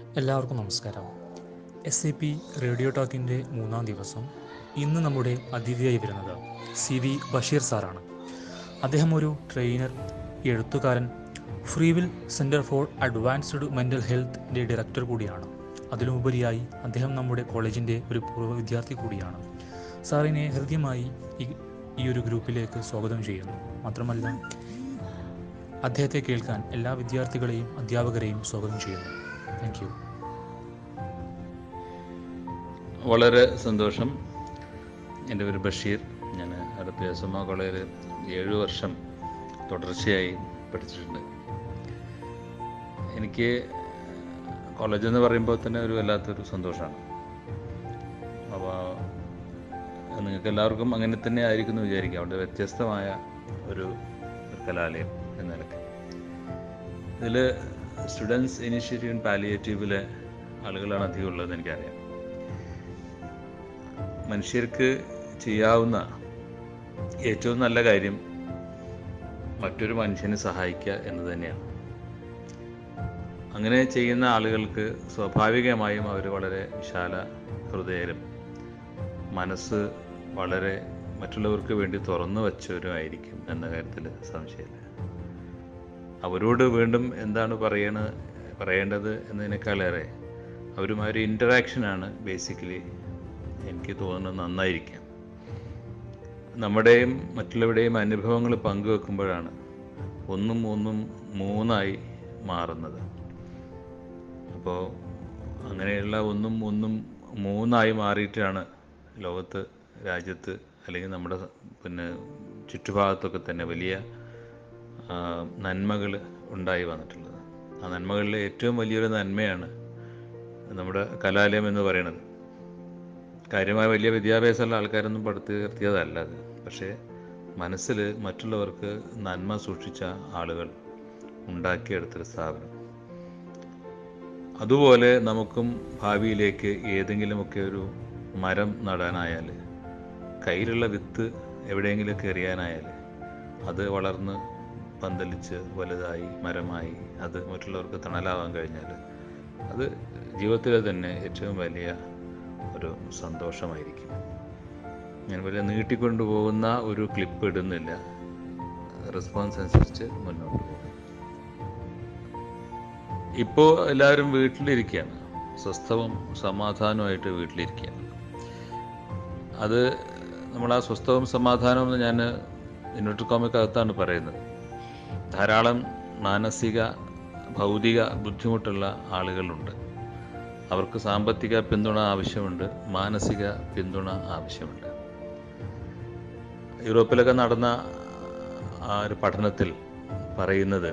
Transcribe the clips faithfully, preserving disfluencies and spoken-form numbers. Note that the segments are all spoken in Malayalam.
എല്ലാവർക്കും നമസ്കാരം. എസ് എ പി റേഡിയോ ടോക്കിൻ്റെ മൂന്നാം ദിവസം. ഇന്ന് നമ്മുടെ അതിഥിയായി വരുന്നത് സി വി ബഷീർ സാറാണ്. അദ്ദേഹം ഒരു ട്രെയിനർ, എഴുത്തുകാരൻ, Freewill centre for advanced mental ഹെൽത്തിൻ്റെ ഡയറക്ടർ കൂടിയാണ്. അതിലുപരിയായി അദ്ദേഹം നമ്മുടെ കോളേജിൻ്റെ ഒരു പൂർവ്വ വിദ്യാർത്ഥി കൂടിയാണ്. സാറിനെ ഹൃദ്യമായി ഈ ഈ ഒരു ഗ്രൂപ്പിലേക്ക് സ്വാഗതം ചെയ്യുന്നു. മാത്രമല്ല, അദ്ദേഹത്തെ കേൾക്കാൻ എല്ലാ വിദ്യാർത്ഥികളെയും അധ്യാപകരെയും സ്വാഗതം ചെയ്യുന്നു. Thank you. വളരെ സന്തോഷം. എൻ്റെ പേര് ബഷീർ. ഞാൻ അടുത്ത എസ് എം ഒ കോളേജിൽ ഏഴു വർഷം തുടർച്ചയായി പഠിച്ചിട്ടുണ്ട്. എനിക്ക് കോളേജ് എന്ന് പറയുമ്പോൾ തന്നെ ഒരു വല്ലാത്തൊരു സന്തോഷമാണ്. അപ്പോൾ നിങ്ങൾക്ക് എല്ലാവർക്കും അങ്ങനെ തന്നെ ആയിരിക്കുമെന്ന് വിചാരിക്കാം. അവിടെ വ്യത്യസ്തമായ ഒരു കലാലയം എന്ന നിലയ്ക്ക് ഇതിൽ സ്റ്റുഡൻസ് ഇനിഷ്യേറ്റീവ് ഇൻ പാലിയേറ്റീവിലെ ആളുകളാണ് അധികം ഉള്ളതെന്ന് എനിക്കറിയാം. മനുഷ്യർക്ക് ചെയ്യാവുന്ന ഏറ്റവും നല്ല കാര്യം മറ്റൊരു മനുഷ്യനെ സഹായിക്കുക എന്ന് തന്നെയാണ്. അങ്ങനെ ചെയ്യുന്ന ആളുകൾക്ക് സ്വാഭാവികമായും അവർ വളരെ വിശാല ഹൃദയരും മനസ്സ് വളരെ മറ്റുള്ളവർക്ക് വേണ്ടി തുറന്നു വച്ചവരുമായിരിക്കും എന്ന കാര്യത്തിൽ സംശയമില്ല. അവരോട് വീണ്ടും എന്താണ് പറയണ പറയേണ്ടത് എന്നതിനേക്കാളേറെ അവരുമായ ഒരു ഇൻറ്ററാക്ഷനാണ് ബേസിക്കലി എനിക്ക് തോന്നുന്നത് നന്നായിരിക്കാം. നമ്മുടെയും മറ്റുള്ളവരുടെയും അനുഭവങ്ങൾ പങ്കുവെക്കുമ്പോഴാണ് ഒന്നും ഒന്നും മൂന്നായി മാറുന്നത്. അപ്പോൾ അങ്ങനെയുള്ള ഒന്നും ഒന്നും മൂന്നായി മാറിയിട്ടാണ് ലോകത്ത്, രാജ്യത്ത്, അല്ലെങ്കിൽ നമ്മുടെ പിന്നെ ചുറ്റുഭാഗത്തൊക്കെ തന്നെ വലിയ നന്മകൾ ഉണ്ടായി വന്നിട്ടുള്ളത്. ആ നന്മകളിൽ ഏറ്റവും വലിയൊരു നന്മയാണ് നമ്മുടെ കലാലയം എന്ന് പറയുന്നത്. കാര്യമായ വലിയ വിദ്യാഭ്യാസമുള്ള ആൾക്കാരൊന്നും പടുത്തു നിർത്തിയതല്ല അത്. പക്ഷേ മനസ്സിൽ മറ്റുള്ളവർക്ക് നന്മ സൂക്ഷിച്ച ആളുകൾ ഉണ്ടാക്കിയെടുത്തൊരു സ്ഥാപനം. അതുപോലെ നമുക്കും ഭാവിയിലേക്ക് ഏതെങ്കിലുമൊക്കെ ഒരു മരം നടാനായാൽ, കയ്യിലുള്ള വിത്ത് എവിടെയെങ്കിലുമൊക്കെ എറിയാനായാൽ അത് വളർന്ന് പന്തലിച്ച് വലുതായി മരമായി അത് മറ്റുള്ളവർക്ക് തണലാവാൻ കഴിഞ്ഞാൽ അത് ജീവിതത്തിലെ തന്നെ ഏറ്റവും വലിയ ഒരു സന്തോഷമായിരിക്കും. ഞാൻ വലിയ നീട്ടിക്കൊണ്ടുപോകുന്ന ഒരു ക്ലിപ്പ് ഇടുന്നില്ല, റെസ്പോൺസ് അനുസരിച്ച് മുന്നോട്ട് പോകും. ഇപ്പോൾ എല്ലാവരും വീട്ടിലിരിക്കുകയാണ്, സ്വസ്ഥവും സമാധാനവുമായിട്ട് വീട്ടിലിരിക്കുകയാണ്. അത് നമ്മൾ ആ സ്വസ്ഥവും സമാധാനവും എന്ന് ഞാൻ ഇൻവെർട്ടഡ് പറയുന്നത്. ധാരാളം മാനസിക ഭൗതിക ബുദ്ധിമുട്ടുള്ള ആളുകളുണ്ട്. അവർക്ക് സാമ്പത്തിക പിന്തുണ ആവശ്യമുണ്ട്, മാനസിക പിന്തുണ ആവശ്യമുണ്ട്. യൂറോപ്പിലൊക്കെ നടന്ന ആ ഒരു പഠനത്തിൽ പറയുന്നത്,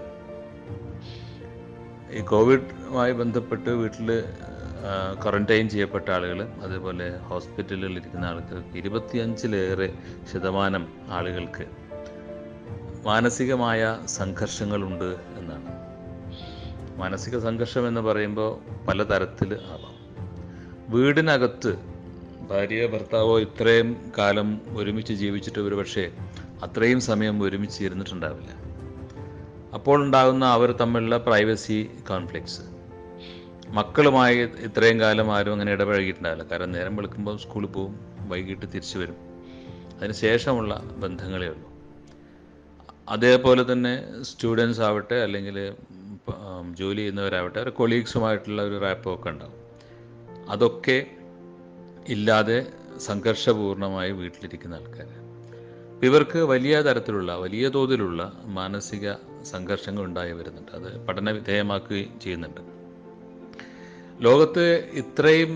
ഈ കോവിഡുമായി ബന്ധപ്പെട്ട് വീട്ടിൽ ക്വാറന്റൈൻ ചെയ്യപ്പെട്ട ആളുകൾ, അതുപോലെ ഹോസ്പിറ്റലുകളിൽ ഇരിക്കുന്ന ആളുകൾക്ക് ഇരുപത്തിയഞ്ചിലേറെ ശതമാനം ആളുകൾക്ക് മാനസികമായ സംഘർഷങ്ങളുണ്ട് എന്നാണ്. മാനസിക സംഘർഷം എന്ന് പറയുമ്പോൾ പലതരത്തിൽ ആവാം. വീടിനകത്ത് ഭാര്യയോ ഭർത്താവോ ഇത്രയും കാലം ഒരുമിച്ച് ജീവിച്ചിട്ട് ഒരു പക്ഷേ അത്രയും സമയം ഒരുമിച്ച് ഇരുന്നിട്ടുണ്ടാവില്ല. അപ്പോൾ ഉണ്ടാകുന്ന അവർ തമ്മിലുള്ള പ്രൈവസി കോൺഫ്ലിക്ട്സ്. മക്കളുമായി ഇത്രയും കാലം ആരും അങ്ങനെ ഇടപഴകിയിട്ടുണ്ടാവില്ല. കാരണം നേരം വെളുക്കുമ്പോൾ സ്കൂളിൽ പോവും, വൈകിട്ട് തിരിച്ചു വരും. അതിന് ശേഷമുള്ള ബന്ധങ്ങളേ ഉള്ളൂ. അതേപോലെ തന്നെ സ്റ്റുഡൻസ് ആവട്ടെ, അല്ലെങ്കിൽ ജോലി ചെയ്യുന്നവരാവട്ടെ, അവർ കൊളീഗ്സുമായിട്ടുള്ള ഒരു റാപ്പൊക്കെ ഉണ്ടാവും. അതൊക്കെ ഇല്ലാതെ സംഘർഷപൂർണമായി വീട്ടിലിരിക്കുന്ന ആൾക്കാർ, ഇവർക്ക് വലിയ തരത്തിലുള്ള വലിയ തോതിലുള്ള മാനസിക സംഘർഷങ്ങൾ ഉണ്ടായി വരുന്നുണ്ട്. അത് പഠന വിധേയമാക്കുകയും ചെയ്യുന്നുണ്ട്. ലോകത്ത് ഇത്രയും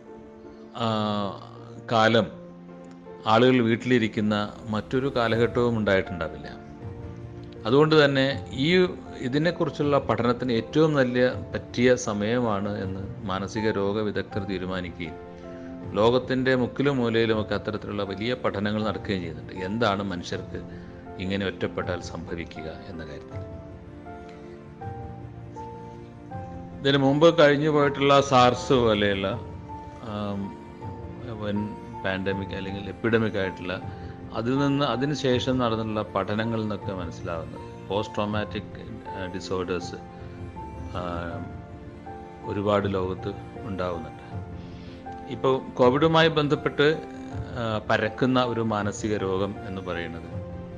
കാലം ആളുകൾ വീട്ടിലിരിക്കുന്ന മറ്റൊരു കാലഘട്ടവും ഉണ്ടായിട്ടുണ്ടാവില്ല. അതുകൊണ്ട് തന്നെ ഈ ഇതിനെക്കുറിച്ചുള്ള പഠനത്തിന് ഏറ്റവും നല്ല പറ്റിയ സമയമാണ് എന്ന് മാനസിക രോഗ വിദഗ്ധർ തീരുമാനിക്കുകയും ലോകത്തിൻ്റെ മുക്കിലും മൂലയിലുമൊക്കെ അത്തരത്തിലുള്ള വലിയ പഠനങ്ങൾ നടക്കുകയും ചെയ്യുന്നുണ്ട്. എന്താണ് മനുഷ്യർക്ക് ഇങ്ങനെ ഒറ്റപ്പെട്ടാൽ സംഭവിക്കുക എന്ന കാര്യത്തിൽ. ഇതിന് മുമ്പ് കഴിഞ്ഞു പോയിട്ടുള്ള സാർസ് പോലെയുള്ള വൻ പാൻഡമിക് അല്ലെങ്കിൽ എപ്പിഡമിക് ആയിട്ടുള്ള അതിൽ നിന്ന് അതിന് ശേഷം നടന്നിട്ടുള്ള പഠനങ്ങളിൽ നിന്നൊക്കെ മനസ്സിലാവുന്നത് പോസ്റ്റ് ട്രോമാറ്റിക് ഡിസോർഡേഴ്സ് ഒരുപാട് ലോകത്ത് ഉണ്ടാവുന്നുണ്ട്. ഇപ്പോൾ കോവിഡുമായി ബന്ധപ്പെട്ട് ആ, പരക്കുന്ന ഒരു മാനസിക രോഗം എന്ന് പറയുന്നത്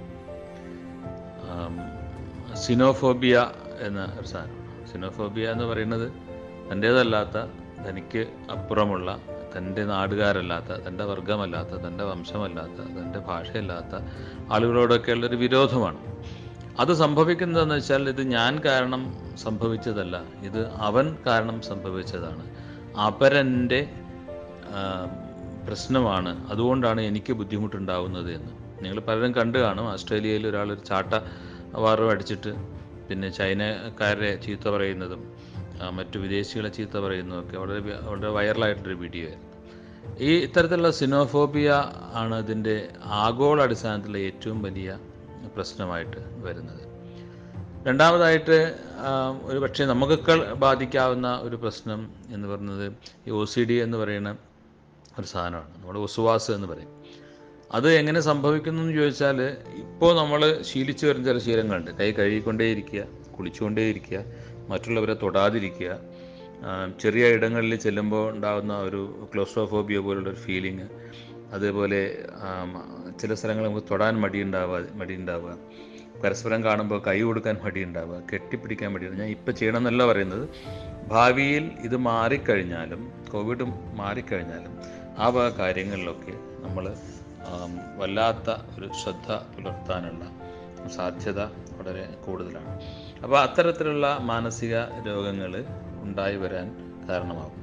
ആം, സിനോഫോബിയ എന്ന ഒരു സാധനമാണ്. സിനോഫോബിയ എന്ന് പറയുന്നത് തൻ്റേതല്ലാത്ത, തനിക്ക് അപ്പുറമുള്ള, തൻ്റെ നാടുകാരല്ലാത്ത, തൻ്റെ വർഗമല്ലാത്ത, തൻ്റെ വംശമല്ലാത്ത, തൻ്റെ ഭാഷയല്ലാത്ത ആളുകളോടൊക്കെയുള്ളൊരു വിരോധമാണ്. അത് സംഭവിക്കുന്നതെന്ന് വെച്ചാൽ ഇത് ഞാൻ കാരണം സംഭവിച്ചതല്ല, ഇത് അവൻ കാരണം സംഭവിച്ചതാണ്, അപരൻ്റെ പ്രശ്നമാണ്, അതുകൊണ്ടാണ് എനിക്ക് ബുദ്ധിമുട്ടുണ്ടാവുന്നത് എന്ന്. നിങ്ങൾ പലരും കണ്ടു കാണും. ഓസ്ട്രേലിയയിൽ ഒരാളൊരു ചാട്ട വാറും അടിച്ചിട്ട് പിന്നെ ചൈനക്കാരെ ചീത്ത പറയുന്നതും മറ്റു വിദേശികളെ ചീത്ത പറയുന്നതൊക്കെ വളരെ വളരെ വൈറലായിട്ടൊരു വീഡിയോ ആയിരുന്നു. ഈ ഇത്തരത്തിലുള്ള സിനോഫോബിയ ആണ് ഇതിൻ്റെ ആഗോള അടിസ്ഥാനത്തിലുള്ള ഏറ്റവും വലിയ പ്രശ്നമായിട്ട് വരുന്നത്. രണ്ടാമതായിട്ട് ഒരു പക്ഷേ നമുക്കൊക്കെ ബാധിക്കാവുന്ന ഒരു പ്രശ്നം എന്ന് പറയുന്നത് ഈ ഒ സി ഡി എന്ന് പറയുന്ന ഒരു സാധനമാണ്. നമ്മുടെ ഒസുവാസ് എന്ന് പറയും. അത് എങ്ങനെ സംഭവിക്കുന്നു എന്ന് ചോദിച്ചാൽ, ഇപ്പോൾ നമ്മൾ ശീലിച്ചു വരുന്ന ചില ശീലങ്ങളുണ്ട്. കൈ കഴുകിക്കൊണ്ടേയിരിക്കുക, കുളിച്ചുകൊണ്ടേയിരിക്കുക, മറ്റുള്ളവരെ തൊടാതിരിക്കുക, ചെറിയ ഇടങ്ങളിൽ ചെല്ലുമ്പോൾ ഉണ്ടാകുന്ന ഒരു ക്ലോസ്ട്രോഫോബിയ പോലുള്ളൊരു ഫീലിങ്, അതേപോലെ ചില സ്ഥലങ്ങൾ നമുക്ക് തൊടാൻ മടിയുണ്ടാവുക മടിയുണ്ടാവുക പരസ്പരം കാണുമ്പോൾ കൈ കൊടുക്കാൻ മടിയുണ്ടാവുക, കെട്ടിപ്പിടിക്കാൻ മടിയുണ്ടാവുക. ഞാൻ ഇപ്പം ചെയ്യണമെന്നല്ല പറയുന്നത്. ഭാവിയിൽ ഇത് മാറിക്കഴിഞ്ഞാലും, കോവിഡ് മാറിക്കഴിഞ്ഞാലും ആ വക കാര്യങ്ങളിലൊക്കെ നമ്മൾ വല്ലാത്ത ഒരു ശ്രദ്ധ പുലർത്താനുള്ള സാധ്യത വളരെ കൂടുതലാണ്. അപ്പോൾ അത്തരത്തിലുള്ള മാനസിക രോഗങ്ങൾ ഉണ്ടായി വരാൻ കാരണമാകും.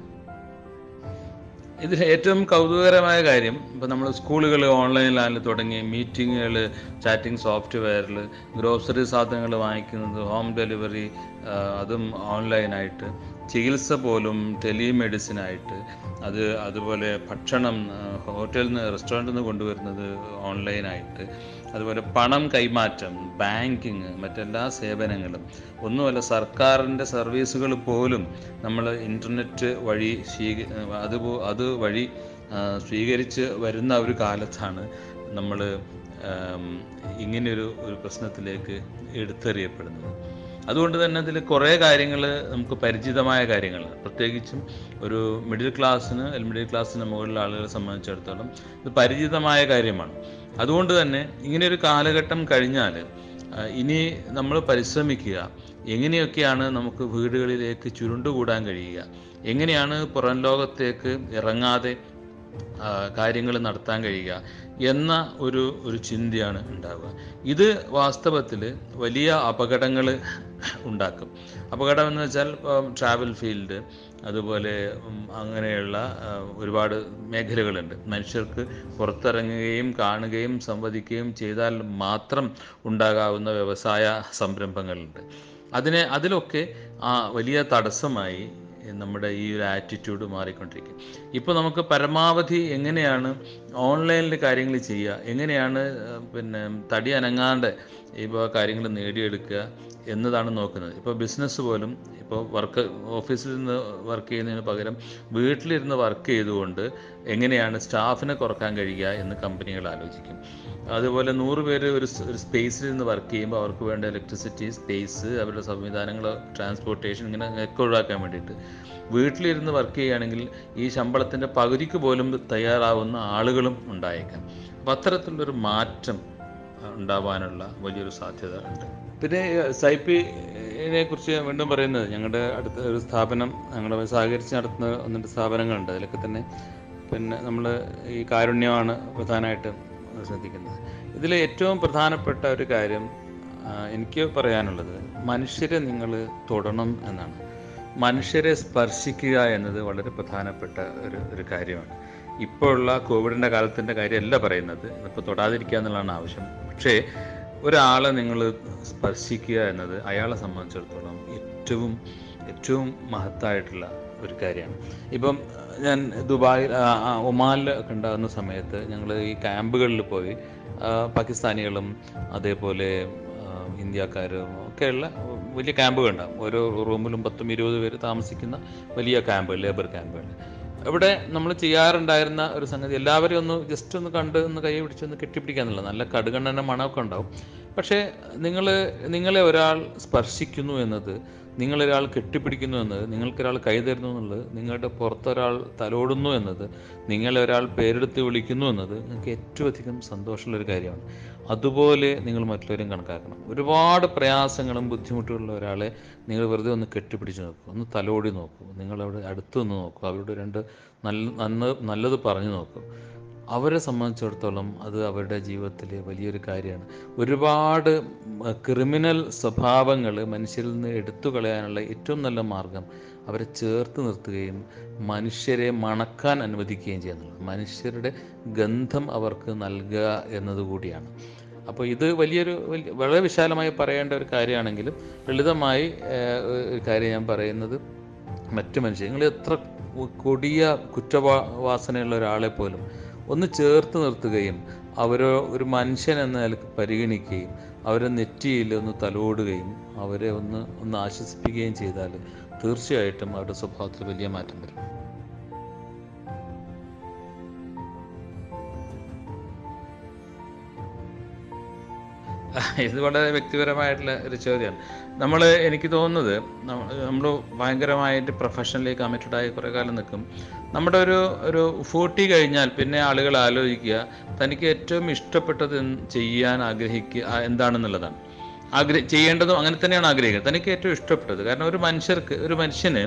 ഇതിൽ ഏറ്റവും കൗതുകകരമായ കാര്യം, ഇപ്പോൾ നമ്മൾ സ്കൂളുകൾ ഓൺലൈനിലായാലും തുടങ്ങി മീറ്റിങ്ങുകൾ, ചാറ്റിംഗ് സോഫ്റ്റ്വെയറിൽ, ഗ്രോസറി സാധനങ്ങൾ വാങ്ങിക്കുന്നത് ഹോം ഡെലിവറി, അതും ഓൺലൈനായിട്ട്, ചികിത്സ പോലും ടെലിമെഡിസിനായിട്ട്, അത് അതുപോലെ ഭക്ഷണം ഹോട്ടലിൽ നിന്ന് റെസ്റ്റോറൻറ്റിൽ നിന്ന് കൊണ്ടുവരുന്നത് ഓൺലൈനായിട്ട്, അതുപോലെ പണം കൈമാറ്റം, ബാങ്കിങ്, മറ്റെല്ലാ സേവനങ്ങളും, ഒന്നുമല്ല സർക്കാരിൻ്റെ സർവീസുകൾ പോലും നമ്മൾ ഇൻ്റർനെറ്റ് വഴി സ്വീക അത് അത് വഴി സ്വീകരിച്ച് വരുന്ന ഒരു കാലത്താണ് നമ്മൾ ഇങ്ങനെയൊരു ഒരു പ്രശ്നത്തിലേക്ക് എടുത്തെറിയപ്പെടുന്നത്. അതുകൊണ്ട് തന്നെ അതിൽ കുറേ കാര്യങ്ങൾ നമുക്ക് പരിചിതമായ കാര്യങ്ങൾ, പ്രത്യേകിച്ചും ഒരു മിഡിൽ ക്ലാസ്സിന് മിഡിൽ ക്ലാസ്സിന് മുകളിലുള്ള ആളുകളെ സംബന്ധിച്ചിടത്തോളം ഇത് പരിചിതമായ കാര്യമാണ്. അതുകൊണ്ട് തന്നെ ഇങ്ങനെയൊരു കാലഘട്ടം കഴിഞ്ഞാൽ ഇനി നമ്മൾ പരിശ്രമിക്കുക, എങ്ങനെയൊക്കെയാണ് നമുക്ക് വീടുകളിലേക്ക് ചുരുണ്ടുകൂടാൻ കഴിയുക, എങ്ങനെയാണ് പുറം ലോകത്തേക്ക് ഇറങ്ങാതെ കാര്യങ്ങൾ നടത്താൻ കഴിയുക എന്ന ഒരു ഒരു ചിന്തയാണ് ഉണ്ടാവുക. ഇത് വാസ്തവത്തിൽ വലിയ അപകടങ്ങൾ ഉണ്ടാക്കും. അപകടം എന്ന് വെച്ചാൽ ട്രാവൽ ഫീൽഡ്, അതുപോലെ അങ്ങനെയുള്ള ഒരുപാട് മേഖലകളുണ്ട്. മനുഷ്യർക്ക് പുറത്തിറങ്ങുകയും കാണുകയും സംവദിക്കുകയും ചെയ്താൽ മാത്രം ഉണ്ടാകാവുന്ന വ്യവസായ സംരംഭങ്ങളുണ്ട്. അതിനെ അതിലൊക്കെ ആ വലിയ തടസ്സമായി നമ്മുടെ ഈ ഒരു ആറ്റിറ്റ്യൂഡ് മാറിക്കൊണ്ടിരിക്കും. ഇപ്പോൾ നമുക്ക് പരമാവധി എങ്ങനെയാണ് ഓൺലൈനിൽ കാര്യങ്ങൾ ചെയ്യുക, എങ്ങനെയാണ് പിന്നെ തടി അനങ്ങാണ്ട് ഇപ്പോൾ കാര്യങ്ങൾ നേടിയെടുക്കുക എന്നതാണ് നോക്കുന്നത്. ഇപ്പോൾ ബിസിനസ് പോലും ഇപ്പോൾ വർക്ക് ഓഫീസിൽ നിന്ന് വർക്ക് ചെയ്യുന്നതിന് പകരം വീട്ടിലിരുന്ന് വർക്ക് ചെയ്തുകൊണ്ട് എങ്ങനെയാണ് സ്റ്റാഫിനെ കുറക്കാൻ കഴിയുക എന്ന് കമ്പനികൾ ആലോചിക്കും. അതുപോലെ നൂറ് പേര് ഒരു ഒരു സ്പേസിൽ നിന്ന് വർക്ക് ചെയ്യുമ്പോൾ അവർക്ക് വേണ്ട ഇലക്ട്രിസിറ്റി, സ്പേസ്, അവരുടെ സംവിധാനങ്ങൾ, ട്രാൻസ്പോർട്ടേഷൻ, ഇങ്ങനെ ഒക്കെ ഒഴിവാക്കാൻ വേണ്ടിയിട്ട് വീട്ടിലിരുന്ന് വർക്ക് ചെയ്യുകയാണെങ്കിൽ ഈ ശമ്പളത്തിൻ്റെ പകുതിക്ക് പോലും തയ്യാറാവുന്ന ആളുകളും ഉണ്ടായേക്കാം. അപ്പം അത്തരത്തിലുള്ളൊരു മാറ്റം ഉണ്ടാവാനുള്ള വലിയൊരു സാധ്യത ഉണ്ട്. പിന്നെ സൈപ്പിനെ കുറിച്ച് വീണ്ടും പറയുന്നത്, ഞങ്ങളുടെ അടുത്ത ഒരു സ്ഥാപനം, ഞങ്ങളുടെ സഹകരിച്ച് നടത്തുന്ന ഒന്ന് രണ്ട് സ്ഥാപനങ്ങളുണ്ട്. അതിലൊക്കെ തന്നെ പിന്നെ നമ്മൾ ഈ കാരുണ്യമാണ് പ്രധാനമായിട്ടും ശ്രദ്ധിക്കുന്നത്. ഇതിൽ ഏറ്റവും പ്രധാനപ്പെട്ട ഒരു കാര്യം എനിക്ക് പറയാനുള്ളത്, മനുഷ്യരെ നിങ്ങൾ തൊടണം എന്നാണ്. മനുഷ്യരെ സ്പർശിക്കുക എന്നത് വളരെ പ്രധാനപ്പെട്ട ഒരു ഒരു കാര്യമാണ്. ഇപ്പോൾ ഉള്ള കോവിഡിൻ്റെ കാലത്തിൻ്റെ കാര്യമല്ല പറയുന്നത്, ഇപ്പോൾ തൊടാതിരിക്കുക എന്നുള്ളതാണ് ആവശ്യം. പക്ഷേ ഒരാളെ നിങ്ങൾ സ്പർശിക്കുക എന്നത് അയാളെ സംബന്ധിച്ചിടത്തോളം ഏറ്റവും ഏറ്റവും മഹത്തായിട്ടുള്ള ഒരു കാര്യമാണ്. ഇപ്പം ഞാൻ ദുബായിൽ ഒമാനിൽ ഒക്കെ ഉണ്ടാകുന്ന സമയത്ത് ഞങ്ങൾ ഈ ക്യാമ്പുകളിൽ പോയി പാകിസ്ഥാനികളും അതേപോലെ ഇന്ത്യക്കാരും ഒക്കെയുള്ള വലിയ ക്യാമ്പുകളുണ്ടാകും. ഓരോ റൂമിലും പത്തും ഇരുപത് പേര് താമസിക്കുന്ന വലിയ ക്യാമ്പുകൾ, ലേബർ ക്യാമ്പുകൾ. ഇവിടെ നമ്മൾ ചെയ്യാറുണ്ടായിരുന്ന ഒരു സംഗതി, എല്ലാവരെയും ഒന്ന് ജസ്റ്റ് ഒന്ന് കണ്ട് ഒന്ന് കൈ പിടിച്ചൊന്ന് കെട്ടിപ്പിടിക്കുക എന്നുള്ളത്. നല്ല കടുകണ്ണന മണമൊക്കെ ഉണ്ടാവും. പക്ഷേ നിങ്ങൾ നിങ്ങളെ ഒരാൾ സ്പർശിക്കുന്നു എന്നത്, നിങ്ങളൊരാൾ കെട്ടിപ്പിടിക്കുന്നു എന്നത്, നിങ്ങൾക്കൊരാൾ കൈതരുന്നു എന്നുള്ളത്, നിങ്ങളുടെ പുറത്തൊരാൾ തലോടുന്നു എന്നത്, നിങ്ങളെ ഒരാൾ പേരെടുത്ത് വിളിക്കുന്നു എന്നത് നിങ്ങൾക്ക് ഏറ്റവും അധികം സന്തോഷമുള്ളൊരു കാര്യമാണ്. അതുപോലെ നിങ്ങൾ മറ്റുള്ളവരും കണക്കാക്കണം. ഒരുപാട് പ്രയാസങ്ങളും ബുദ്ധിമുട്ടുള്ള ഒരാളെ നിങ്ങൾ വെറുതെ ഒന്ന് കെട്ടിപ്പിടിച്ച് നോക്കൂ, ഒന്ന് തലോടി നോക്കൂ, നിങ്ങളവിടെ അടുത്ത് നിന്ന് നോക്കൂ, അവരുടെ രണ്ട് നല്ല നന്ന നല്ലത് പറഞ്ഞു നോക്കൂ. അവരെ സംബന്ധിച്ചിടത്തോളം അത് അവരുടെ ജീവിതത്തിലെ വലിയൊരു കാര്യമാണ്. ഒരുപാട് ക്രിമിനൽ സ്വഭാവങ്ങൾ മനുഷ്യരിൽ നിന്ന് എടുത്തു കളയാനുള്ള ഏറ്റവും നല്ല മാർഗം അവരെ ചേർത്ത് നിർത്തുകയും മനുഷ്യരെ മണക്കാൻ അനുവദിക്കുകയും ചെയ്യുന്നുള്ളത്, മനുഷ്യരുടെ ഗന്ധം അവർക്ക് നൽകുക എന്നതുകൂടിയാണ്. അപ്പോൾ ഇത് വലിയൊരു വലിയ വളരെ വിശാലമായി പറയേണ്ട ഒരു കാര്യമാണെങ്കിലും ലളിതമായി ഒരു കാര്യം ഞാൻ പറയുന്നത്, മറ്റു മനുഷ്യർ, നിങ്ങൾ എത്ര കൊടിയ കുറ്റവാസനയുള്ള ഒരാളെ പോലും ഒന്ന് ചേർത്ത് നിർത്തുകയും അവരെ ഒരു മനുഷ്യൻ എന്ന നിലക്ക് പരിഗണിക്കുകയും അവരെ നെറ്റിയിൽ ഒന്ന് തലോടുകയും അവരെ ഒന്ന് ഒന്ന് ആശ്വസിപ്പിക്കുകയും ചെയ്താൽ തീർച്ചയായിട്ടും അവരുടെ സ്വഭാവത്തിൽ വലിയ മാറ്റം വരും. ഇത് വളരെ വ്യക്തിപരമായിട്ടുള്ള ഒരു ചോദ്യമാണ്. നമ്മൾ എനിക്ക് തോന്നുന്നത് നമ്മൾ ഭയങ്കരമായിട്ട് പ്രൊഫഷണലി കമ്മിറ്റഡായി കുറേ കാലം നിൽക്കും. നമ്മുടെ ഒരു ഒരു ഫോർട്ടി കഴിഞ്ഞാൽ പിന്നെ ആളുകൾ ആലോചിക്കുക തനിക്ക് ഏറ്റവും ഇഷ്ടപ്പെട്ടത് ചെയ്യാൻ ആഗ്രഹിക്കുക എന്താണെന്നുള്ളതാണ്. ആഗ്രഹ ചെയ്യേണ്ടതും അങ്ങനെ തന്നെയാണ് ആഗ്രഹിക്കുന്നത്, തനിക്ക് ഏറ്റവും ഇഷ്ടപ്പെട്ടത്. കാരണം ഒരു മനുഷ്യർക്ക് ഒരു മനുഷ്യന്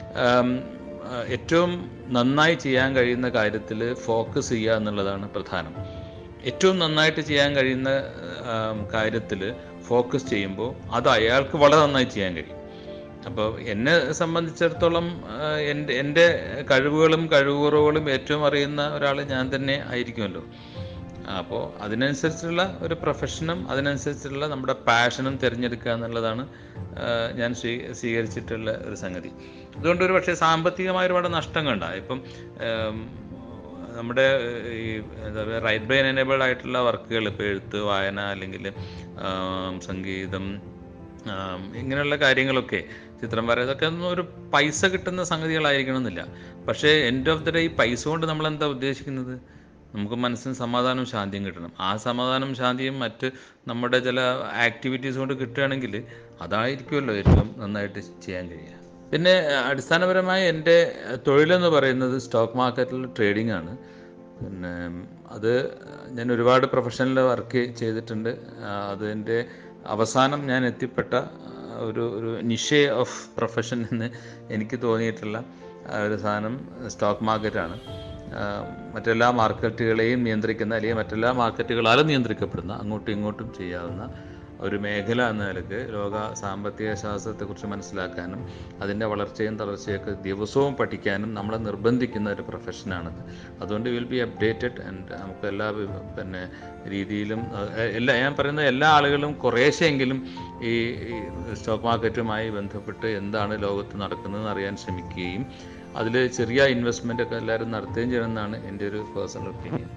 ഏറ്റവും നന്നായി ചെയ്യാൻ കഴിയുന്ന കാര്യത്തിൽ ഫോക്കസ് ചെയ്യുക എന്നുള്ളതാണ് പ്രധാനം. ഏറ്റവും നന്നായിട്ട് ചെയ്യാൻ കഴിയുന്ന കാര്യത്തിൽ ഫോക്കസ് ചെയ്യുമ്പോൾ അത് അയാൾക്ക് വളരെ നന്നായി ചെയ്യാൻ കഴിയും. അപ്പോൾ എന്നെ സംബന്ധിച്ചിടത്തോളം എൻ്റെ എൻ്റെ കഴിവുകളും കഴിവുറവുകളും ഏറ്റവും അറിയുന്ന ഒരാൾ ഞാൻ തന്നെ ആയിരിക്കുമല്ലോ. അപ്പോൾ അതിനനുസരിച്ചുള്ള ഒരു പ്രൊഫഷനും അതിനനുസരിച്ചുള്ള നമ്മുടെ പാഷനും തിരഞ്ഞെടുക്കുക എന്നുള്ളതാണ് ഞാൻ സ്വീ സ്വീകരിച്ചിട്ടുള്ള ഒരു സംഗതി. അതുകൊണ്ട് ഒരു പക്ഷേ സാമ്പത്തികമായ ഒരുപാട് നഷ്ടങ്ങൾ ഉണ്ടാകും. ഇപ്പം നമ്മുടെ ഈ എന്താ പറയുക റൈറ്റ് ബ്രെയിൻ എനേബിൾഡ് ആയിട്ടുള്ള വർക്കുകൾ, ഇപ്പോൾ എഴുത്ത്, വായന, അല്ലെങ്കിൽ സംഗീതം, ഇങ്ങനെയുള്ള കാര്യങ്ങളൊക്കെ, ചിത്രം വര, ഇതൊക്കെ ഒന്നും ഒരു പൈസ കിട്ടുന്ന സംഗതികളായിരിക്കണം എന്നില്ല. പക്ഷേ എൻഡ് ഓഫ് ദി ഡേ ഈ പൈസ കൊണ്ട് നമ്മൾ എന്താ ഉദ്ദേശിക്കുന്നത്? നമുക്ക് മനസ്സിന് സമാധാനവും ശാന്തിയും കിട്ടണം. ആ സമാധാനം ശാന്തിയും മറ്റ് നമ്മുടെ ചില ആക്ടിവിറ്റീസ് കൊണ്ട് കിട്ടുകയാണെങ്കിൽ അതായിരിക്കുമല്ലോ ഏറ്റവും നന്നായിട്ട് ചെയ്യാൻ കഴിയുക. പിന്നെ അടിസ്ഥാനപരമായി എൻ്റെ തൊഴിലെന്ന് പറയുന്നത് സ്റ്റോക്ക് മാർക്കറ്റിൽ ട്രേഡിംഗ് ആണ്. പിന്നെ അത് ഞാൻ ഒരുപാട് പ്രൊഫഷണൽ വർക്ക് ചെയ്തിട്ടുണ്ട്. അതിൻ്റെ അവസാനം ഞാൻ എത്തിപ്പെട്ട ഒരു ഒരു നിഷേ ഓഫ് പ്രൊഫഷൻ എന്ന് എനിക്ക് തോന്നിയിട്ടുള്ള ഒരു സാധനം സ്റ്റോക്ക് മാർക്കറ്റാണ്. മറ്റെല്ലാ മാർക്കറ്റുകളെയും നിയന്ത്രിക്കുന്ന, അല്ലെങ്കിൽ മറ്റെല്ലാ മാർക്കറ്റുകളാലും നിയന്ത്രിക്കപ്പെടുന്ന, അങ്ങോട്ടും ഇങ്ങോട്ടും ചെയ്യാവുന്ന ഒരു മേഖല എന്ന നിലക്ക് ലോക സാമ്പത്തിക ശാസ്ത്രത്തെക്കുറിച്ച് മനസ്സിലാക്കാനും അതിൻ്റെ വളർച്ചയും തളർച്ചയൊക്കെ ദിവസവും പഠിക്കാനും നമ്മളെ നിർബന്ധിക്കുന്ന ഒരു പ്രൊഫഷനാണത്. അതുകൊണ്ട് വിൽ ബി അപ്ഡേറ്റഡ് ആൻഡ് നമുക്ക് എല്ലാ പിന്നെ രീതിയിലും എല്ലാ ഞാൻ പറയുന്ന എല്ലാ ആളുകളും കുറേശ്ശെങ്കിലും ഈ സ്റ്റോക്ക് മാർക്കറ്റുമായി ബന്ധപ്പെട്ട് എന്താണ് ലോകത്ത് നടക്കുന്നതെന്ന് അറിയാൻ ശ്രമിക്കുകയും അതിൽ ചെറിയ ഇൻവെസ്റ്റ്മെൻ്റ് ഒക്കെ എല്ലാവരും നടത്തുകയും ചെയ്യണമെന്നാണ് എൻ്റെ ഒരു പേഴ്സണൽ ഒപ്പീനിയൻ.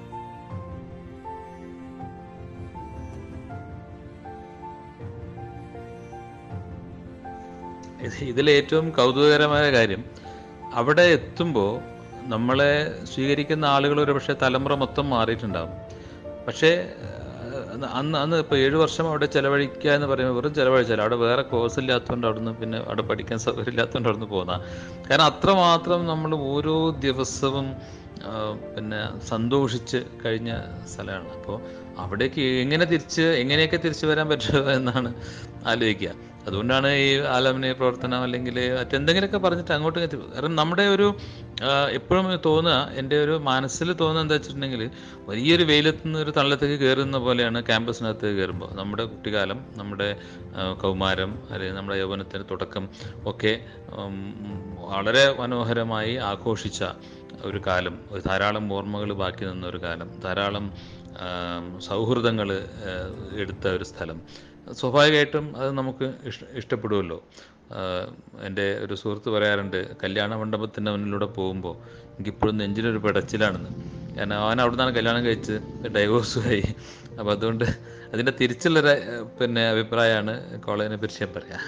ഇതിലേറ്റവും കൗതുകകരമായ കാര്യം, അവിടെ എത്തുമ്പോൾ നമ്മളെ സ്വീകരിക്കുന്ന ആളുകൾ ഒരു പക്ഷേ തലമുറ മൊത്തം മാറിയിട്ടുണ്ടാകും. പക്ഷേ അന്ന് അന്ന് ഇപ്പോൾ ഏഴ് വർഷം അവിടെ ചിലവഴിക്കുക എന്ന് പറയുമ്പോൾ വെറും ചിലവഴിച്ചാൽ അവിടെ വേറെ കോഴ്സ് ഇല്ലാത്തതുകൊണ്ട് അവിടുന്ന് പിന്നെ അവിടെ പഠിക്കാൻ സൗകര്യം ഇല്ലാത്തതുകൊണ്ട് അവിടുന്ന് പോകുന്നതാണ്. കാരണം അത്രമാത്രം നമ്മൾ ഓരോ ദിവസവും പിന്നെ സന്തോഷിച്ച് കഴിഞ്ഞ സ്ഥലമാണ്. അപ്പോൾ അവിടേക്ക് എങ്ങനെ തിരിച്ച് എങ്ങനെയൊക്കെ തിരിച്ചു വരാൻ പറ്റുമോ എന്നാണ് ആലോചിക്കുക. അതുകൊണ്ടാണ് ഈ ആലമന പ്രവർത്തനം അല്ലെങ്കിൽ മറ്റെന്തെങ്കിലുമൊക്കെ പറഞ്ഞിട്ട് അങ്ങോട്ട് എത്തി. കാരണം നമ്മുടെ ഒരു എപ്പോഴും തോന്നുക, എൻ്റെ ഒരു മനസ്സിൽ തോന്നുക എന്താ വെച്ചിട്ടുണ്ടെങ്കിൽ, വലിയൊരു വെയിലത്ത് നിന്ന് ഒരു തള്ളത്തേക്ക് കയറുന്ന പോലെയാണ് ക്യാമ്പസിനകത്ത് കയറുമ്പോൾ. നമ്മുടെ കുട്ടിക്കാലം, നമ്മുടെ കൗമാരം, അല്ലെങ്കിൽ നമ്മുടെ യൗവനത്തിൻ്റെ തുടക്കം ഒക്കെ വളരെ മനോഹരമായി ആഘോഷിച്ച ഒരു കാലം, ധാരാളം ഓർമ്മകൾ ബാക്കി നിന്ന ഒരു കാലം, ധാരാളം സൗഹൃദങ്ങൾ എടുത്ത ഒരു സ്ഥലം. സ്വാഭാവികമായിട്ടും അത് നമുക്ക് ഇഷ്ട ഇഷ്ടപ്പെടുമല്ലോ. എൻ്റെ ഒരു സുഹൃത്ത് പറയാറുണ്ട്, കല്യാണ മണ്ഡപത്തിൻ്റെ മുന്നിലൂടെ പോകുമ്പോൾ എനിക്കിപ്പോഴും നെഞ്ചിനൊരു പിടച്ചിലാണെന്ന്. കാരണം അവൻ അവിടെ നിന്നാണ് കല്യാണം കഴിച്ച് ഡൈവോഴ്സുമായി. അപ്പോൾ അതുകൊണ്ട് അതിൻ്റെ തിരിച്ചുള്ളൊരു പിന്നെ അഭിപ്രായമാണ് കോളേജിനെ കുറിച്ച് ഞാൻ പറയാം.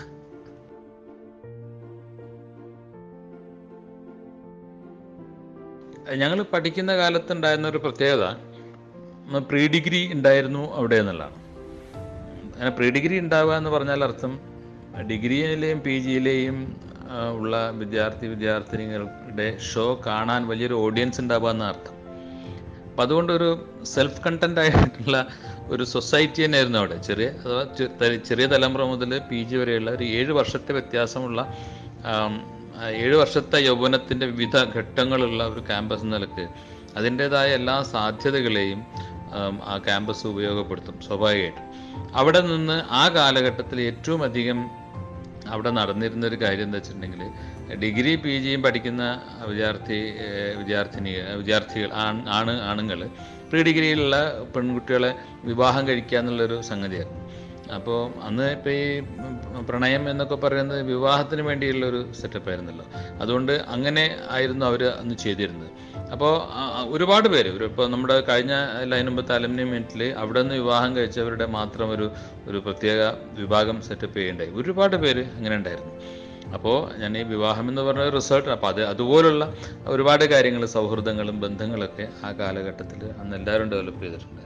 ഞങ്ങൾ പഠിക്കുന്ന കാലത്തുണ്ടായിരുന്ന ഒരു പ്രത്യേകത, പ്രീ ഡിഗ്രി ഉണ്ടായിരുന്നു അവിടെ എന്നുള്ളതാണ്. അങ്ങനെ പ്രീ ഡിഗ്രി ഉണ്ടാവുക എന്ന് പറഞ്ഞാൽ അർത്ഥം ഡിഗ്രിയിലെയും പി ജിയിലെയും ഉള്ള വിദ്യാർത്ഥി വിദ്യാർത്ഥിനികളുടെ ഷോ കാണാൻ വലിയൊരു ഓഡിയൻസ് ഉണ്ടാവുക എന്ന അർത്ഥം. അപ്പം അതുകൊണ്ടൊരു സെൽഫ് കണ്ടൻ്റ് ആയിട്ടുള്ള ഒരു സൊസൈറ്റി തന്നെയായിരുന്നു അവിടെ. ചെറിയ അഥവാ ചെറിയ തലമുറ മുതൽ പി ജി വരെയുള്ള ഒരു ഏഴ് വർഷത്തെ വ്യത്യാസമുള്ള ഏഴ് വർഷത്തെ യൗവനത്തിൻ്റെ വിവിധ ഘട്ടങ്ങളുള്ള ഒരു ക്യാമ്പസ് എന്ന നിലക്ക് അതിൻ്റേതായ എല്ലാ സാധ്യതകളെയും ആ ക്യാമ്പസ് ഉപയോഗപ്പെടുത്തും സ്വാഭാവികമായിട്ടും. അവിടെ നിന്ന് ആ കാലഘട്ടത്തിൽ ഏറ്റവും അധികം അവിടെ നടന്നിരുന്നൊരു കാര്യം എന്താ വെച്ചിട്ടുണ്ടെങ്കിൽ ഡിഗ്രി പി ജിയും പഠിക്കുന്ന വിദ്യാർത്ഥി വിദ്യാർത്ഥിനി വിദ്യാർത്ഥികൾ ആണ് ആണുങ്ങൾ പ്രീ ഡിഗ്രിയിലുള്ള പെൺകുട്ടികളെ വിവാഹം കഴിക്കുക എന്നുള്ളൊരു സംഗതിയായിരുന്നു. അപ്പോൾ അന്ന് ഇപ്പോൾ ഈ പ്രണയം എന്നൊക്കെ പറയുന്നത് വിവാഹത്തിന് വേണ്ടിയുള്ളൊരു സെറ്റപ്പ് ആയിരുന്നല്ലോ. അതുകൊണ്ട് അങ്ങനെ ആയിരുന്നു അവർ അന്ന് ചെയ്തിരുന്നത്. അപ്പോൾ ഒരുപാട് പേര് ഒരു ഇപ്പോൾ നമ്മുടെ കഴിഞ്ഞ ലൈൻ മുമ്പത്തെ അലുമിനി മീറ്റിൽ അവിടെ നിന്ന് വിവാഹം കഴിച്ചവരുടെ മാത്രം ഒരു ഒരു പ്രത്യേക വിഭാഗം സെറ്റപ്പ് ചെയ്യേണ്ടായി. ഒരുപാട് പേര് അങ്ങനെ ഉണ്ടായിരുന്നു. അപ്പോൾ ഞാൻ ഈ വിവാഹം എന്ന് പറഞ്ഞ റിസൾട്ട് അപ്പോൾ അത് അതുപോലുള്ള ഒരുപാട് കാര്യങ്ങൾ സൗഹൃദങ്ങളും ബന്ധങ്ങളൊക്കെ ആ കാലഘട്ടത്തിൽ അന്ന് എല്ലാവരും ഡെവലപ്പ് ചെയ്തിട്ടുണ്ട്.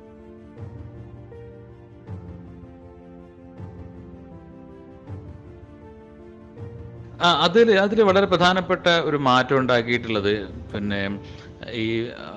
ആ അതിൽ അതിൽ വളരെ പ്രധാനപ്പെട്ട ഒരു മാറ്റം ഉണ്ടാക്കിയിട്ടുള്ളത് പിന്നെ ഈ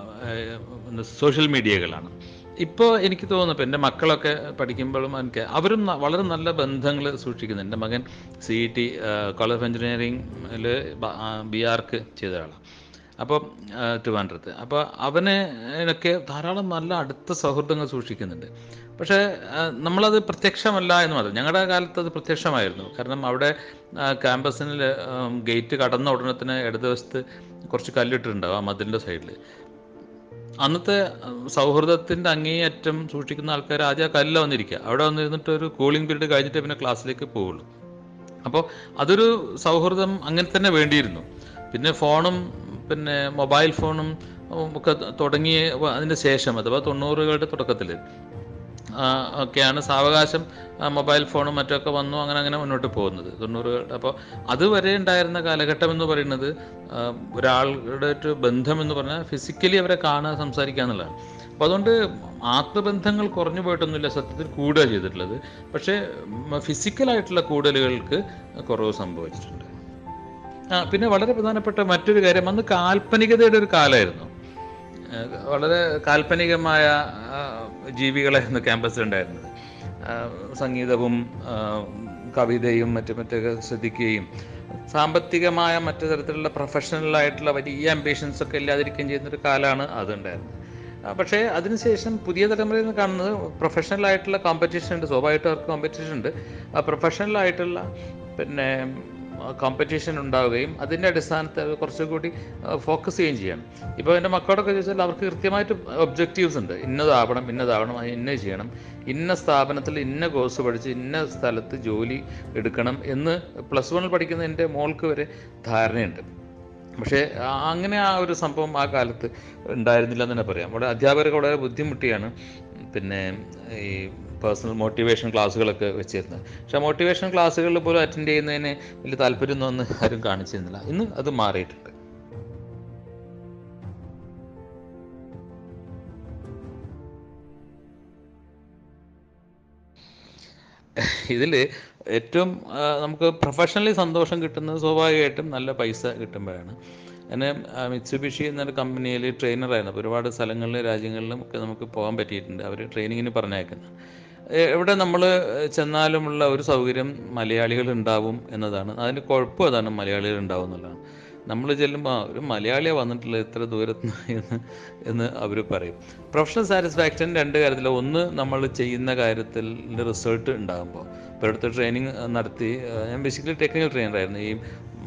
സോഷ്യൽ മീഡിയകളാണ്. ഇപ്പോൾ എനിക്ക് തോന്നുന്നു ഇപ്പം എൻ്റെ മക്കളൊക്കെ പഠിക്കുമ്പോഴും എനിക്ക് അവരും വളരെ നല്ല ബന്ധങ്ങൾ സൂക്ഷിക്കുന്നു. എൻ്റെ മകൻ C E T college of എഞ്ചിനീയറിംഗിൽ ബി ആർക്ക് ചെയ്ത ആളാണ്. അപ്പോൾ ട്രിവാൻഡ്രത്ത്. അപ്പോൾ അവന് ഒക്കെ ധാരാളം നല്ല അടുത്ത സൗഹൃദങ്ങൾ സൂക്ഷിക്കുന്നുണ്ട്. പക്ഷേ നമ്മളത് പ്രത്യക്ഷമല്ല എന്ന് മാത്രം. ഞങ്ങളുടെ കാലത്ത് അത് പ്രത്യക്ഷമായിരുന്നു. കാരണം അവിടെ ക്യാമ്പസിന് ഗേറ്റ് കടന്ന ഉടനെ തന്നെ ഇടതുവശത്ത് കുറച്ച് കല്ലിട്ടിട്ടുണ്ടാവും ആ മതിലിൻ്റെ സൈഡിൽ. അന്നത്തെ സൗഹൃദത്തിൻ്റെ അങ്ങേയറ്റം സൂക്ഷിക്കുന്ന ആൾക്കാർ ആദ്യം ആ കല്ലിൽ വന്നിരിക്കുക, അവിടെ വന്നിരുന്നിട്ട് ഒരു കൂളിംഗ് പീരീഡ് കഴിഞ്ഞിട്ട് പിന്നെ ക്ലാസ്സിലേക്ക് പോവുള്ളൂ. അപ്പോൾ അതൊരു സൗഹൃദം അങ്ങനെ തന്നെ വേണ്ടിയിരുന്നു. പിന്നെ ഫോണും പിന്നെ മൊബൈൽ ഫോണും ഒക്കെ തുടങ്ങിയ അതിന് ശേഷം അഥവാ തൊണ്ണൂറുകളുടെ തുടക്കത്തിൽ ഒക്കെയാണ് സാവകാശം മൊബൈൽ ഫോണും മറ്റൊക്കെ വന്നു അങ്ങനെ അങ്ങനെ മുന്നോട്ട് പോകുന്നത് തൊണ്ണൂറുകൾ. അപ്പോൾ അതുവരെ ഉണ്ടായിരുന്ന കാലഘട്ടം എന്ന് പറയുന്നത് ഒരാളുടെ ഒരു ബന്ധം എന്ന് പറഞ്ഞാൽ ഫിസിക്കലി അവരെ കാണുക സംസാരിക്കുക എന്നുള്ളതാണ്. അപ്പോൾ അതുകൊണ്ട് ആത്മബന്ധങ്ങൾ കുറഞ്ഞു പോയിട്ടൊന്നുമില്ല, സത്യത്തിൽ കൂടുക ചെയ്തിട്ടുള്ളത്. പക്ഷേ ഫിസിക്കലായിട്ടുള്ള കൂടുതലുകൾക്ക് കുറവ് സംഭവിച്ചിട്ടുണ്ട്. ആ പിന്നെ വളരെ പ്രധാനപ്പെട്ട മറ്റൊരു കാര്യം, അന്ന് കാൽപ്പനികതയുടെ ഒരു കാലമായിരുന്നു. വളരെ കാൽപ്പനികമായ ജീവികളായിരുന്നു ക്യാമ്പസിലുണ്ടായിരുന്നത്. സംഗീതവും കവിതയും മറ്റു മറ്റൊക്കെ ശ്രദ്ധിക്കുകയും സാമ്പത്തികമായ മറ്റു തരത്തിലുള്ള പ്രൊഫഷണലായിട്ടുള്ള വലിയ ആംബിഷൻസ് ഒക്കെ ഇല്ലാതിരിക്കുകയും ചെയ്യുന്നൊരു കാലമാണ് അതുണ്ടായിരുന്നത്. പക്ഷേ അതിനുശേഷം പുതിയ തലമുറയിൽ നിന്ന് കാണുന്നത് പ്രൊഫഷണലായിട്ടുള്ള കോമ്പറ്റീഷൻ ഉണ്ട്. സ്വാഭാവികമായിട്ട് അവർക്ക് കോമ്പറ്റീഷൻ ഉണ്ട്. ആ പ്രൊഫഷണലായിട്ടുള്ള പിന്നെ കോമ്പറ്റീഷൻ ഉണ്ടാവുകയും അതിൻ്റെ അടിസ്ഥാനത്തിൽ കുറച്ചുകൂടി ഫോക്കസ് ചെയ്യുകയും ചെയ്യണം. ഇപ്പോൾ എൻ്റെ മക്കളോടൊക്കെ ചോദിച്ചാൽ അവർക്ക് കൃത്യമായിട്ട് ഒബ്ജക്റ്റീവ്സ് ഉണ്ട്. ഇന്നതാവണം ഇന്നതാവണം ഇന്നത് ചെയ്യണം, ഇന്ന സ്ഥാപനത്തിൽ ഇന്ന കോഴ്സ് പഠിച്ച് ഇന്ന സ്ഥലത്ത് ജോലി എടുക്കണം എന്ന് പ്ലസ് വണ്ണിൽ പഠിക്കുന്ന എൻ്റെ മോൾക്ക് വരെ ധാരണയുണ്ട്. പക്ഷേ അങ്ങനെ ആ ഒരു സംഭവം ആ കാലത്ത് ഉണ്ടായിരുന്നില്ല എന്ന് തന്നെ പറയാം. അവിടെ അധ്യാപകർക്ക് വളരെ ബുദ്ധിമുട്ടിയാണ് പിന്നെ ഈ പേഴ്സണൽ മോട്ടിവേഷൻ ക്ലാസ്സുകളൊക്കെ വെച്ചിരുന്നത്. പക്ഷേ മോട്ടിവേഷൻ ക്ലാസ്സുകളിൽ പോലും അറ്റൻഡ് ചെയ്യുന്നതിന് വലിയ താല്പര്യമൊന്നും ആരും കാണിച്ചിരുന്നില്ല. ഇന്ന് അത് മാറിയിട്ടുണ്ട്. ഇതിൽ ഏറ്റവും നമുക്ക് പ്രൊഫഷണലി സന്തോഷം കിട്ടുന്നത് സ്വാഭാവികമായിട്ടും നല്ല പൈസ കിട്ടുമ്പോഴാണ്. എന്നെ മിത്സുബിഷി എന്നൊരു കമ്പനിയിൽ ട്രെയിനറായിരുന്നു. അപ്പോൾ ഒരുപാട് സ്ഥലങ്ങളിലും രാജ്യങ്ങളിലും ഒക്കെ നമുക്ക് പോകാൻ പറ്റിയിട്ടുണ്ട്. അവർ ട്രെയിനിങ്ങിന് പറഞ്ഞേക്കുന്നത്. എവിടെ നമ്മൾ ചെന്നാലുമുള്ള ഒരു സൗകര്യം മലയാളികൾ ഉണ്ടാവും എന്നതാണ്. അതിൻ്റെ കുഴപ്പം അതാണ്, മലയാളികൾ ഉണ്ടാവും എന്നുള്ളതാണ്. നമ്മൾ ചെല്ലുമ്പോൾ ഒരു മലയാളിയെ വന്നിട്ടുള്ള എത്ര ദൂരത്ത് എന്ന് എന്ന് അവർ പറയും. പ്രൊഫഷണൽ സാറ്റിസ്ഫാക്ഷൻ രണ്ട് കാര്യത്തിൽ. ഒന്ന്, നമ്മൾ ചെയ്യുന്ന കാര്യത്തിൽ റിസൾട്ട് ഉണ്ടാകുമ്പോൾ. ഇപ്പോൾ അടുത്ത ട്രെയിനിങ് നടത്തി, ഞാൻ ബേസിക്കലി ടെക്നിക്കൽ ട്രെയിനറായിരുന്നു. ഈ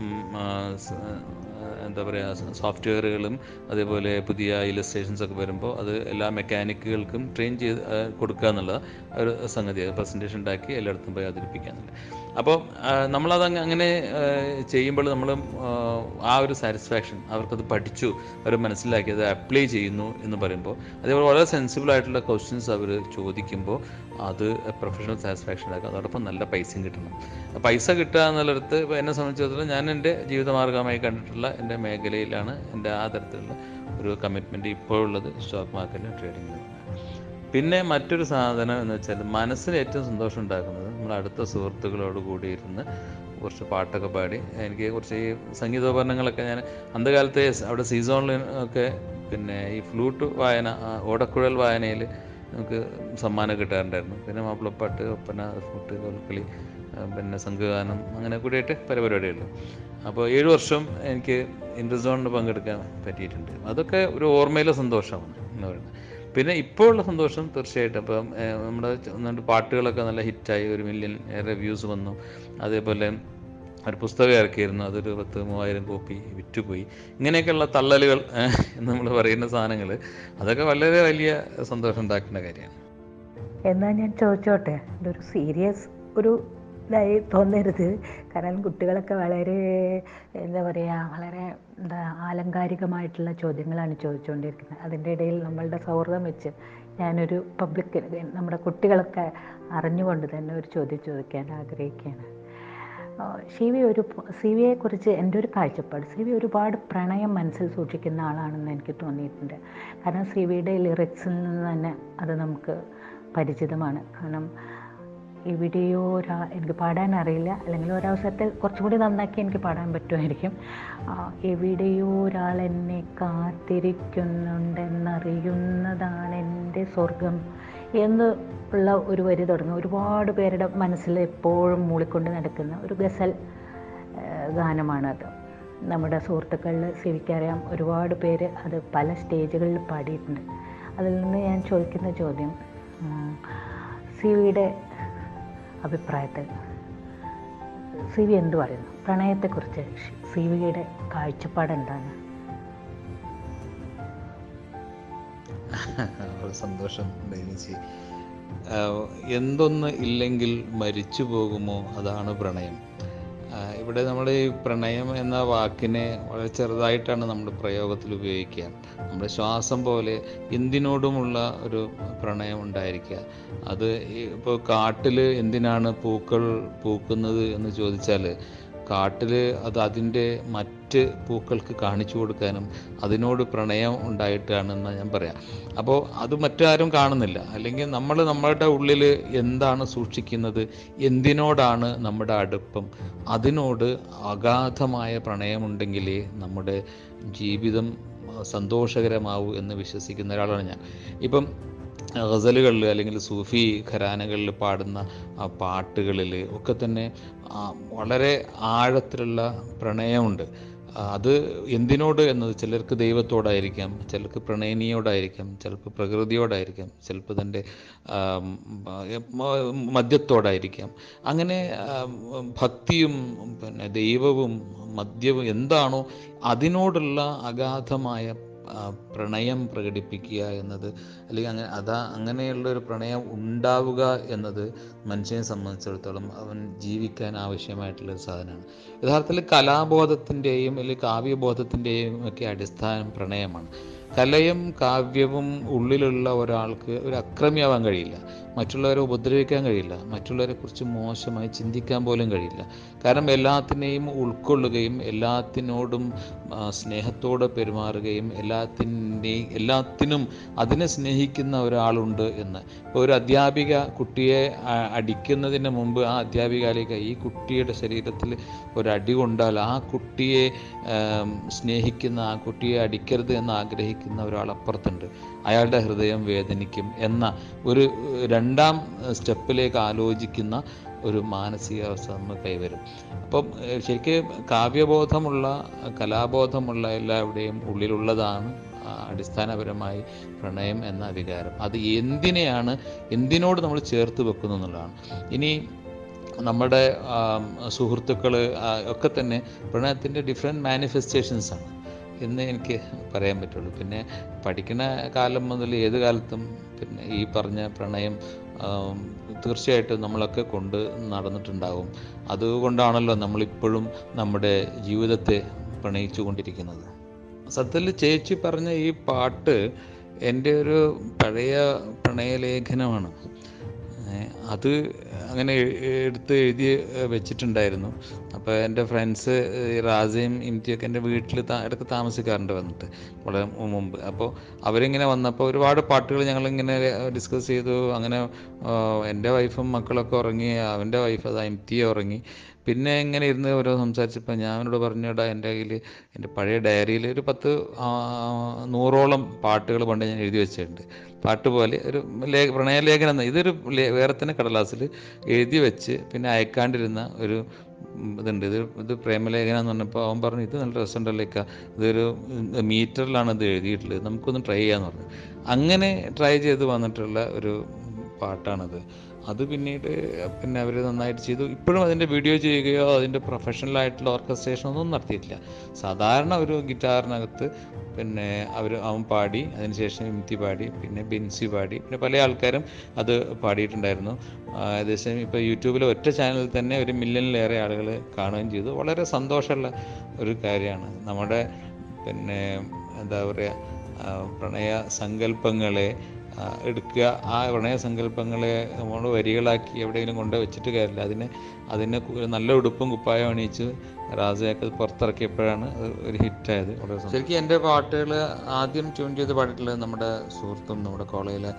എന്താ പറയുക സോഫ്റ്റ്വെയറുകളും അതേപോലെ പുതിയ ഇലസ്ട്രേഷൻസ് ഒക്കെ വരുമ്പോൾ അത് എല്ലാ മെക്കാനിക്കുകൾക്കും ട്രെയിൻ ചെയ്ത് കൊടുക്കുക എന്നുള്ള ഒരു സംഗതിയാണ്. പ്രസൻറ്റേഷൻ ഉണ്ടാക്കി എല്ലായിടത്തും പോയി അവതരിപ്പിക്കുക എന്നുള്ളത്. അപ്പോൾ നമ്മളത് അങ്ങനെ ചെയ്യുമ്പോൾ നമ്മൾ ആ ഒരു സാറ്റിസ്ഫാക്ഷൻ, അവർക്കത് പഠിച്ചു, അവർ മനസ്സിലാക്കി അത് അപ്ലൈ ചെയ്യുന്നു എന്ന് പറയുമ്പോൾ, അതേപോലെ വളരെ സെൻസിബിൾ ആയിട്ടുള്ള ക്വസ്റ്റ്യൻസ് അവർ ചോദിക്കുമ്പോൾ അത് പ്രൊഫഷണൽ സാറ്റിസ്ഫാക്ഷൻ ഉണ്ടാക്കുക. അതോടൊപ്പം നല്ല പൈസയും കിട്ടണം. പൈസ കിട്ടുക എന്നുള്ളിടത്ത് ഇപ്പോൾ എന്നെ സംബന്ധിച്ചിടത്തോളം ഞാൻ എൻ്റെ ജീവിതമാർഗമായി കണ്ടിട്ടുള്ള എൻ്റെ മേഖലയിലാണ് എൻ്റെ ആ തരത്തിലുള്ള ഒരു കമ്മിറ്റ്മെൻറ്റ് ഇപ്പോഴുള്ളത് സ്റ്റോക്ക് മാർക്കറ്റിലും ട്രേഡിങ്ങിലും. പിന്നെ മറ്റൊരു സാധനം എന്ന് വെച്ചാൽ മനസ്സിന് ഏറ്റവും സന്തോഷം ഉണ്ടാക്കുന്നത് നമ്മൾ അടുത്ത സുഹൃത്തുക്കളോട് കൂടി ഇരുന്ന് കുറച്ച് പാട്ടൊക്കെ പാടി, എനിക്ക് കുറച്ച് ഈ സംഗീതോപകരണങ്ങളൊക്കെ ഞാൻ അന്ധകാലത്തെ അവിടെ സീസോണിൽ ഒക്കെ പിന്നെ ഈ ഫ്ലൂട്ട് വായന, ഓടക്കുഴൽ വായനയിൽ നമുക്ക് സമ്മാനം കിട്ടാറുണ്ടായിരുന്നു. പിന്നെ മാപ്പിളപ്പാട്ട്, ഒപ്പന, ഫ്ലൂട്ട്, കോൽക്കളി, പിന്നെ സംഘഗാനം, അങ്ങനെ കൂടിയിട്ട് പല പരിപാടികളിലും. അപ്പോൾ ഏഴ് വർഷം എനിക്ക് ഇൻ്റർസോണിന് പങ്കെടുക്കാൻ പറ്റിയിട്ടുണ്ട്. അതൊക്കെ ഒരു ഓർമ്മയിലെ സന്തോഷമാണ് എന്ന് പറയുന്നത്. പിന്നെ ഇപ്പോൾ ഉള്ള സന്തോഷം തീർച്ചയായിട്ടും അപ്പം നമ്മുടെ രണ്ട് പാട്ടുകളൊക്കെ നല്ല ഹിറ്റായി, ഒരു മില്യൺ ഏറെ വ്യൂസ് വന്നു. അതേപോലെ ഒരു പുസ്തകം ഇറക്കിയിരുന്നു, അതൊരു പത്ത് മൂവായിരം കോപ്പി വിറ്റുപോയി. ഇങ്ങനെയൊക്കെയുള്ള തള്ളലുകൾ എന്ന് നമ്മൾ പറയുന്ന സാധനങ്ങൾ, അതൊക്കെ വളരെ വലിയ സന്തോഷം ഉണ്ടാക്കുന്ന കാര്യമാണ്. എന്നാൽ ഞാൻ ചോദിച്ചോട്ടെ, ഇതൊരു സീരിയസ് ഒരു ഇതായി തോന്നരുത്. കാരണം കുട്ടികളൊക്കെ വളരെ എന്താ പറയുക, വളരെ എന്താ ആലങ്കാരികമായിട്ടുള്ള ചോദ്യങ്ങളാണ് ചോദിച്ചുകൊണ്ടിരിക്കുന്നത്. അതിൻ്റെ ഇടയിൽ നമ്മളുടെ സൗഹൃദം വെച്ച് ഞാനൊരു പബ്ലിക്, നമ്മുടെ കുട്ടികളൊക്കെ അറിഞ്ഞുകൊണ്ട് തന്നെ ഒരു ചോദ്യം ചോദിക്കാൻ ആഗ്രഹിക്കുകയാണ്. സി വി ഒരു സി വിയെക്കുറിച്ച് എൻ്റെ ഒരു കാഴ്ചപ്പാട്, സി വി ഒരുപാട് പ്രണയം മനസ്സിൽ സൂക്ഷിക്കുന്ന ആളാണെന്ന് എനിക്ക് തോന്നിയിട്ടുണ്ട്. കാരണം സി വിയുടെ ലിറിക്സിൽ നിന്ന് തന്നെ അത് നമുക്ക് പരിചിതമാണ്. കാരണം എവിടെയോ ഒരാ എനിക്ക് പാടാൻ അറിയില്ല, അല്ലെങ്കിൽ ഒരവസരത്തിൽ കുറച്ചും കൂടി നന്നാക്കി എനിക്ക് പാടാൻ പറ്റുമായിരിക്കും. എവിടെയോ ഒരാൾ എന്നെ കാത്തിരിക്കുന്നുണ്ടെന്നറിയുന്നതാണ് എൻ്റെ സ്വർഗം എന്ന് ഉള്ള ഒരു വരി തുടങ്ങും. ഒരുപാട് പേരുടെ മനസ്സിൽ എപ്പോഴും മൂളിക്കൊണ്ട് നടക്കുന്ന ഒരു ഗസൽ ഗാനമാണത്. നമ്മുടെ സുഹൃത്തുക്കളിൽ സിവിക്കറിയാം, ഒരുപാട് പേര് അത് പല സ്റ്റേജുകളിൽ പാടിയിട്ടുണ്ട്. അതിൽ നിന്ന് ഞാൻ ചോദിക്കുന്ന ചോദ്യം, സിവിയുടെ അഭിപ്രായത്തിൽ സി വി എന്ത് പറയുന്നു പ്രണയത്തെക്കുറിച്ച്? സി വിയുടെ കാഴ്ചപ്പാട് എന്താണ്? സന്തോഷം ഡൈനിച്ചി. എന്തൊന്ന് ഇല്ലെങ്കിൽ മരിച്ചു പോകുമോ, അതാണ് പ്രണയം. ഇവിടെ നമ്മൾ ഈ പ്രണയം എന്ന വാക്കിനെ വളരെ ചെറുതായിട്ടാണ് നമ്മൾ പ്രയോഗത്തിൽ ഉപയോഗിക്കുക. നമ്മുടെ ശ്വാസം പോലെ എന്തിനോടുമുള്ള ഒരു പ്രണയം ഉണ്ടായിരിക്കുക. അത് ഇപ്പോൾ കാട്ടിൽ എന്തിനാണ് പൂക്കൾ പൂക്കുന്നത് എന്ന് ചോദിച്ചാൽ, കാട്ടിൽ അത് അതിൻ്റെ മറ്റ് പൂക്കൾക്ക് കാണിച്ചു കൊടുക്കാനും അതിനോട് പ്രണയം ഉണ്ടായിട്ടാണെന്ന് ഞാൻ പറയാം. അപ്പോൾ അത് മറ്റാരും കാണുന്നില്ല. അല്ലെങ്കിൽ നമ്മൾ നമ്മളുടെ ഉള്ളിൽ എന്താണ് സൂക്ഷിക്കുന്നത്, എന്തിനോടാണ് നമ്മുടെ അടുപ്പം, അതിനോട് അഗാധമായ പ്രണയമുണ്ടെങ്കിലേ നമ്മുടെ ജീവിതം സന്തോഷകരമാവൂ എന്ന് വിശ്വസിക്കുന്ന ഒരാളാണ് ഞാൻ. ഇപ്പം ഗസലുകളിൽ അല്ലെങ്കിൽ സൂഫി ഖരാനകളിൽ പാടുന്ന ആ പാട്ടുകളിൽ ഒക്കെ തന്നെ വളരെ ആഴത്തിലുള്ള പ്രണയമുണ്ട്. അത് എന്തിനോട് എന്നത് ചിലർക്ക് ദൈവത്തോടായിരിക്കാം, ചിലർക്ക് പ്രണയിനിയോടായിരിക്കാം, ചിലപ്പോൾ പ്രകൃതിയോടായിരിക്കാം, ചിലപ്പോൾ തൻ്റെ മദ്യത്തോടായിരിക്കാം. അങ്ങനെ ഭക്തിയും പിന്നെ ദൈവവും മദ്യവും എന്താണോ അതിനോടുള്ള അഗാധമായ പ്രണയം പ്രകടിപ്പിക്കുക എന്നത്, അല്ലെങ്കിൽ അങ്ങനെ അതാ അങ്ങനെയുള്ളൊരു പ്രണയം ഉണ്ടാവുക എന്നത് മനുഷ്യനെ സംബന്ധിച്ചിടത്തോളം അവൻ ജീവിക്കാൻ ആവശ്യമായിട്ടുള്ളൊരു സാധനമാണ്. യഥാർത്ഥത്തിൽ കലാബോധത്തിൻ്റെയും അല്ലെങ്കിൽ കാവ്യബോധത്തിൻ്റെയും ഒക്കെ അടിസ്ഥാനം പ്രണയമാണ്. കലയും കാവ്യവും ഉള്ളിലുള്ള ഒരാൾക്ക് ഒരു അക്രമിയാവാൻ കഴിയില്ല, മറ്റുള്ളവരെ ഉപദ്രവിക്കാൻ കഴിയില്ല, മറ്റുള്ളവരെ കുറിച്ച് മോശമായി ചിന്തിക്കാൻ പോലും കഴിയില്ല. കാരണം എല്ലാത്തിനെയും ഉൾക്കൊള്ളുകയും എല്ലാത്തിനോടും സ്നേഹത്തോടെ പെരുമാറുകയും എല്ലാത്തിനെയും എല്ലാത്തിനും അതിനെ സ്നേഹിക്കുന്ന ഒരാളുണ്ട് എന്ന്. ഇപ്പോൾ ഒരു അധ്യാപിക കുട്ടിയെ അടിക്കുന്നതിന് മുമ്പ് ആ അധ്യാപികയിലേക്ക് ഈ കുട്ടിയുടെ ശരീരത്തിൽ ഒരടി കൊണ്ടാൽ ആ കുട്ടിയെ സ്നേഹിക്കുന്ന, ആ കുട്ടിയെ അടിക്കരുത് എന്ന് ആഗ്രഹിക്കുന്ന ഒരാൾ അപ്പുറത്തുണ്ട്. അയാളുടെ ഹൃദയം വേദനിക്കും എന്ന ഒരു രണ്ടാം സ്റ്റെപ്പിലേക്ക് ആലോചിക്കുന്ന ഒരു മാനസികാവസ്ഥ നമ്മൾ കൈവരും. അപ്പം ശരിക്കും കാവ്യബോധമുള്ള കലാബോധമുള്ള എല്ലാവരുടെയും ഉള്ളിലുള്ളതാണ് അടിസ്ഥാനപരമായി പ്രണയം എന്ന വികാരം. അത് എന്തിനെയാണ് എന്തിനോട് നമ്മൾ ചേർത്ത് വെക്കുന്നു എന്നുള്ളതാണ്. ഇനി നമ്മുടെ സുഹൃത്തുക്കൾ ഒക്കെ തന്നെ പ്രണയത്തിൻ്റെ ഡിഫറെൻറ്റ് മാനിഫെസ്റ്റേഷൻസാണ് എന്ന് എനിക്ക് പറയാൻ പറ്റുള്ളൂ. പിന്നെ പഠിക്കുന്ന കാലം മുതൽ ഏത് കാലത്തും പിന്നെ ഈ പറഞ്ഞ പ്രണയം തീർച്ചയായിട്ടും നമ്മളൊക്കെ കൊണ്ട് നടന്നിട്ടുണ്ടാകും. അതുകൊണ്ടാണല്ലോ നമ്മളിപ്പോഴും നമ്മുടെ ജീവിതത്തെ പ്രണയിച്ചു കൊണ്ടിരിക്കുന്നത്. സത്യത്തിൽ ചേച്ചി പറഞ്ഞ ഈ പാട്ട് എൻ്റെ ഒരു പഴയ പ്രണയലേഖനമാണ്. അത് അങ്ങനെ എടുത്ത് എഴുതി വെച്ചിട്ടുണ്ടായിരുന്നു. അപ്പോൾ എൻ്റെ ഫ്രണ്ട്സ് റാസയും ഇംതിയൊക്കെ എൻ്റെ വീട്ടിൽ താ ഇടയ്ക്ക് താമസിക്കാറുണ്ട് വന്നിട്ട് വളരെ മുമ്പ്. അപ്പോൾ അവരിങ്ങനെ വന്നപ്പോൾ ഒരുപാട് പാട്ടുകൾ ഞങ്ങളിങ്ങനെ ഡിസ്കസ് ചെയ്തു. അങ്ങനെ എൻ്റെ വൈഫും മക്കളൊക്കെ ഉറങ്ങി, അവൻ്റെ വൈഫ് അത് ഇംതിയെ ഉറങ്ങി. പിന്നെ ഇങ്ങനെ ഇരുന്ന് ഓരോ സംസാരിച്ചപ്പോൾ ഞാൻ അവനോട് പറഞ്ഞിടാ, എൻ്റെ കയ്യിൽ എൻ്റെ പഴയ ഡയറിയിൽ ഒരു പത്ത് നൂറോളം പാട്ടുകൾ പണ്ട് ഞാൻ എഴുതി വെച്ചിട്ടുണ്ട്. പാട്ട് പോലെ ഒരു ലേ പ്രണയലേഖനം എന്ന ഇതൊരു വേറെ തന്നെ കടലാസിൽ എഴുതി വെച്ച് പിന്നെ അയക്കാണ്ടിരുന്ന ഒരു ഇതുണ്ട്. ഇത് ഇത് പ്രേമലേഖനം എന്ന് പറഞ്ഞപ്പോൾ അവൻ പറഞ്ഞു, ഇത് നല്ല രസമുണ്ടല്ലേക്ക, ഇതൊരു മീറ്ററിലാണ് ഇത് എഴുതിയിട്ടുള്ളത്, നമുക്കൊന്ന് ട്രൈ ചെയ്യാമെന്ന് പറഞ്ഞു. അങ്ങനെ ട്രൈ ചെയ്ത് വന്നിട്ടുള്ള ഒരു പാട്ടാണത്. അത് പിന്നീട് പിന്നെ അവർ നന്നായിട്ട് ചെയ്തു. ഇപ്പോഴും അതിൻ്റെ വീഡിയോ ചെയ്യുകയോ അതിൻ്റെ പ്രൊഫഷണലായിട്ടുള്ള ഓർക്കസ്ട്രേഷൻ ഒന്നും നടത്തിയിട്ടില്ല. സാധാരണ ഒരു ഗിറ്റാറിനകത്ത് പിന്നെ അവർ അവൻ പാടി, അതിനുശേഷം ഇംതി പാടി, പിന്നെ ബിൻസി പാടി, പിന്നെ പല ആൾക്കാരും അത് പാടിയിട്ടുണ്ടായിരുന്നു. ഏകദേശം ഇപ്പോൾ യൂട്യൂബിൽ ഒറ്റ ചാനലിൽ തന്നെ ഒരു മില്യണിലേറെ ആളുകൾ കാണുകയും ചെയ്തു. വളരെ സന്തോഷമുള്ള ഒരു കാര്യമാണ്. നമ്മുടെ പിന്നെ എന്താ പറയുക, പ്രണയ സങ്കല്പങ്ങളെ എടുക്കുക, ആ പ്രണയസങ്കല്പങ്ങളെ നമ്മൾ വരികളാക്കി എവിടെയെങ്കിലും കൊണ്ട് വെച്ചിട്ട് കാര്യമില്ല. അതിന് അതിന് നല്ല ഉടുപ്പും കുപ്പായം അണിയിച്ച് റാസയൊക്കെ പുറത്തിറക്കിയപ്പോഴാണ് അത് ഒരു ഹിറ്റായത്. ശരിക്കും എൻ്റെ പാട്ടുകൾ ആദ്യം ട്യൂൺ ചെയ്ത് പാടിയിട്ടുള്ളത് നമ്മുടെ സുഹൃത്തും നമ്മുടെ കോളേജിലെ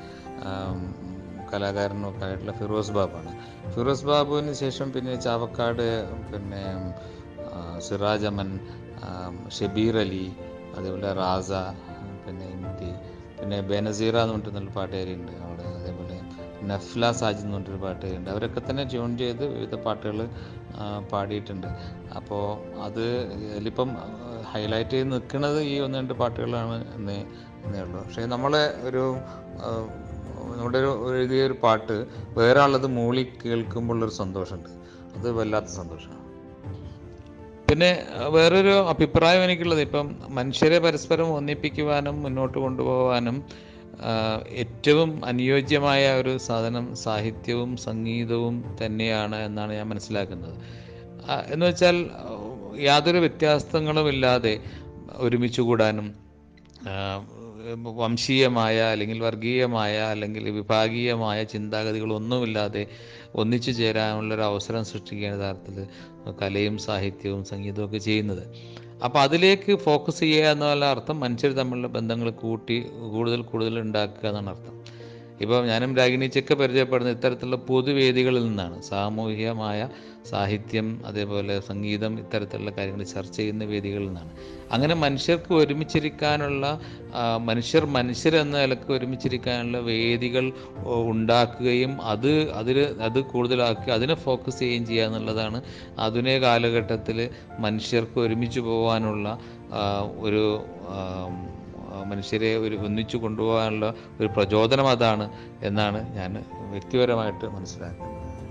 കലാകാരനും ഒക്കെ ആയിട്ടുള്ള ഫിറോസ് ബാബാണ്. ഫിറോസ് ബാബുവിന് ശേഷം പിന്നെ ചാവക്കാട് പിന്നെ സിറാജ് അമൻ, ഷബീർ അലി, അതേപോലെ റാസ, പിന്നെ ഇംതി, പിന്നെ ബേനസീറ എന്ന് പറഞ്ഞിട്ട് നല്ല പാട്ടുകാരിയുണ്ട് അവിടെ, അതേപോലെ നഫ്ല സാജിദ് എന്ന് പറഞ്ഞിട്ടൊരു പാട്ടുകാരുണ്ട്. അവരൊക്കെ തന്നെ ട്യൂൺ ചെയ്ത് വിവിധ പാട്ടുകൾ പാടിയിട്ടുണ്ട്. അപ്പോൾ അത് ഇതിലിപ്പം ഹൈലൈറ്റ് ചെയ്ത് നിൽക്കുന്നത് ഈ ഒന്ന് രണ്ട് പാട്ടുകളാണ് എന്നേ എന്നേ ഉള്ളൂ. പക്ഷേ നമ്മളെ ഒരു നമ്മുടെ ഒരു എഴുതിയ ഒരു പാട്ട് വേറെ ആളത് മൂളി കേൾക്കുമ്പോഴുള്ളൊരു സന്തോഷമുണ്ട്, അത് വല്ലാത്ത സന്തോഷമാണ്. പിന്നെ വേറൊരു അഭിപ്രായം എനിക്കുള്ളത്, ഇപ്പം മനുഷ്യരെ പരസ്പരം ഒന്നിപ്പിക്കുവാനും മുന്നോട്ട് കൊണ്ടുപോകാനും ഏറ്റവും അനുയോജ്യമായ ഒരു സാധനം സാഹിത്യവും സംഗീതവും തന്നെയാണ് എന്നാണ് ഞാൻ മനസ്സിലാക്കുന്നത്. എന്ന് വെച്ചാൽ യാതൊരു വ്യത്യാസങ്ങളുമില്ലാതെ ഒരുമിച്ച് കൂടാനും വംശീയമായ അല്ലെങ്കിൽ വർഗീയമായ അല്ലെങ്കിൽ വിഭാഗീയമായ ചിന്താഗതികളൊന്നുമില്ലാതെ ഒന്നിച്ചു ചേരാനുള്ളൊരു അവസരം സൃഷ്ടിക്കുകയാണ് യഥാർത്ഥത്തിൽ കലയും സാഹിത്യവും സംഗീതവും ഒക്കെ ചെയ്യുന്നത്. അപ്പോൾ അതിലേക്ക് ഫോക്കസ് ചെയ്യുക എന്നുള്ള അർത്ഥം മനുഷ്യർ തമ്മിലുള്ള ബന്ധങ്ങൾ കൂട്ടി കൂടുതൽ കൂടുതൽ ഉണ്ടാക്കുക എന്നാണ് അർത്ഥം. ഇപ്പോൾ ഞാനും രാഗിണിച്ചൊക്കെ പരിചയപ്പെടുന്ന ഇത്തരത്തിലുള്ള പൊതുവേദികളിൽ നിന്നാണ്. സാമൂഹികമായ സാഹിത്യം, അതേപോലെ സംഗീതം, ഇത്തരത്തിലുള്ള കാര്യങ്ങൾ ചർച്ച ചെയ്യുന്ന വേദികളിൽ നിന്നാണ്. അങ്ങനെ മനുഷ്യർക്ക് ഒരുമിച്ചിരിക്കാനുള്ള മനുഷ്യർ മനുഷ്യരെന്ന നിലക്ക് ഒരുമിച്ചിരിക്കാനുള്ള വേദികൾ ഉണ്ടാക്കുകയും അത് അതിൽ അത് കൂടുതലാക്കി അതിനെ ഫോക്കസ് ചെയ്യുകയും ചെയ്യുക എന്നുള്ളതാണ് ആധുനിക കാലഘട്ടത്തിൽ മനുഷ്യർക്ക് ഒരുമിച്ച് പോകാനുള്ള ഒരു മനുഷ്യരെ ഒരു ഒന്നിച്ചു കൊണ്ടുപോകാനുള്ള ഒരു പ്രചോദനം അതാണ് എന്നാണ് ഞാൻ വ്യക്തിപരമായിട്ട് മനസ്സിലാക്കുന്നത്.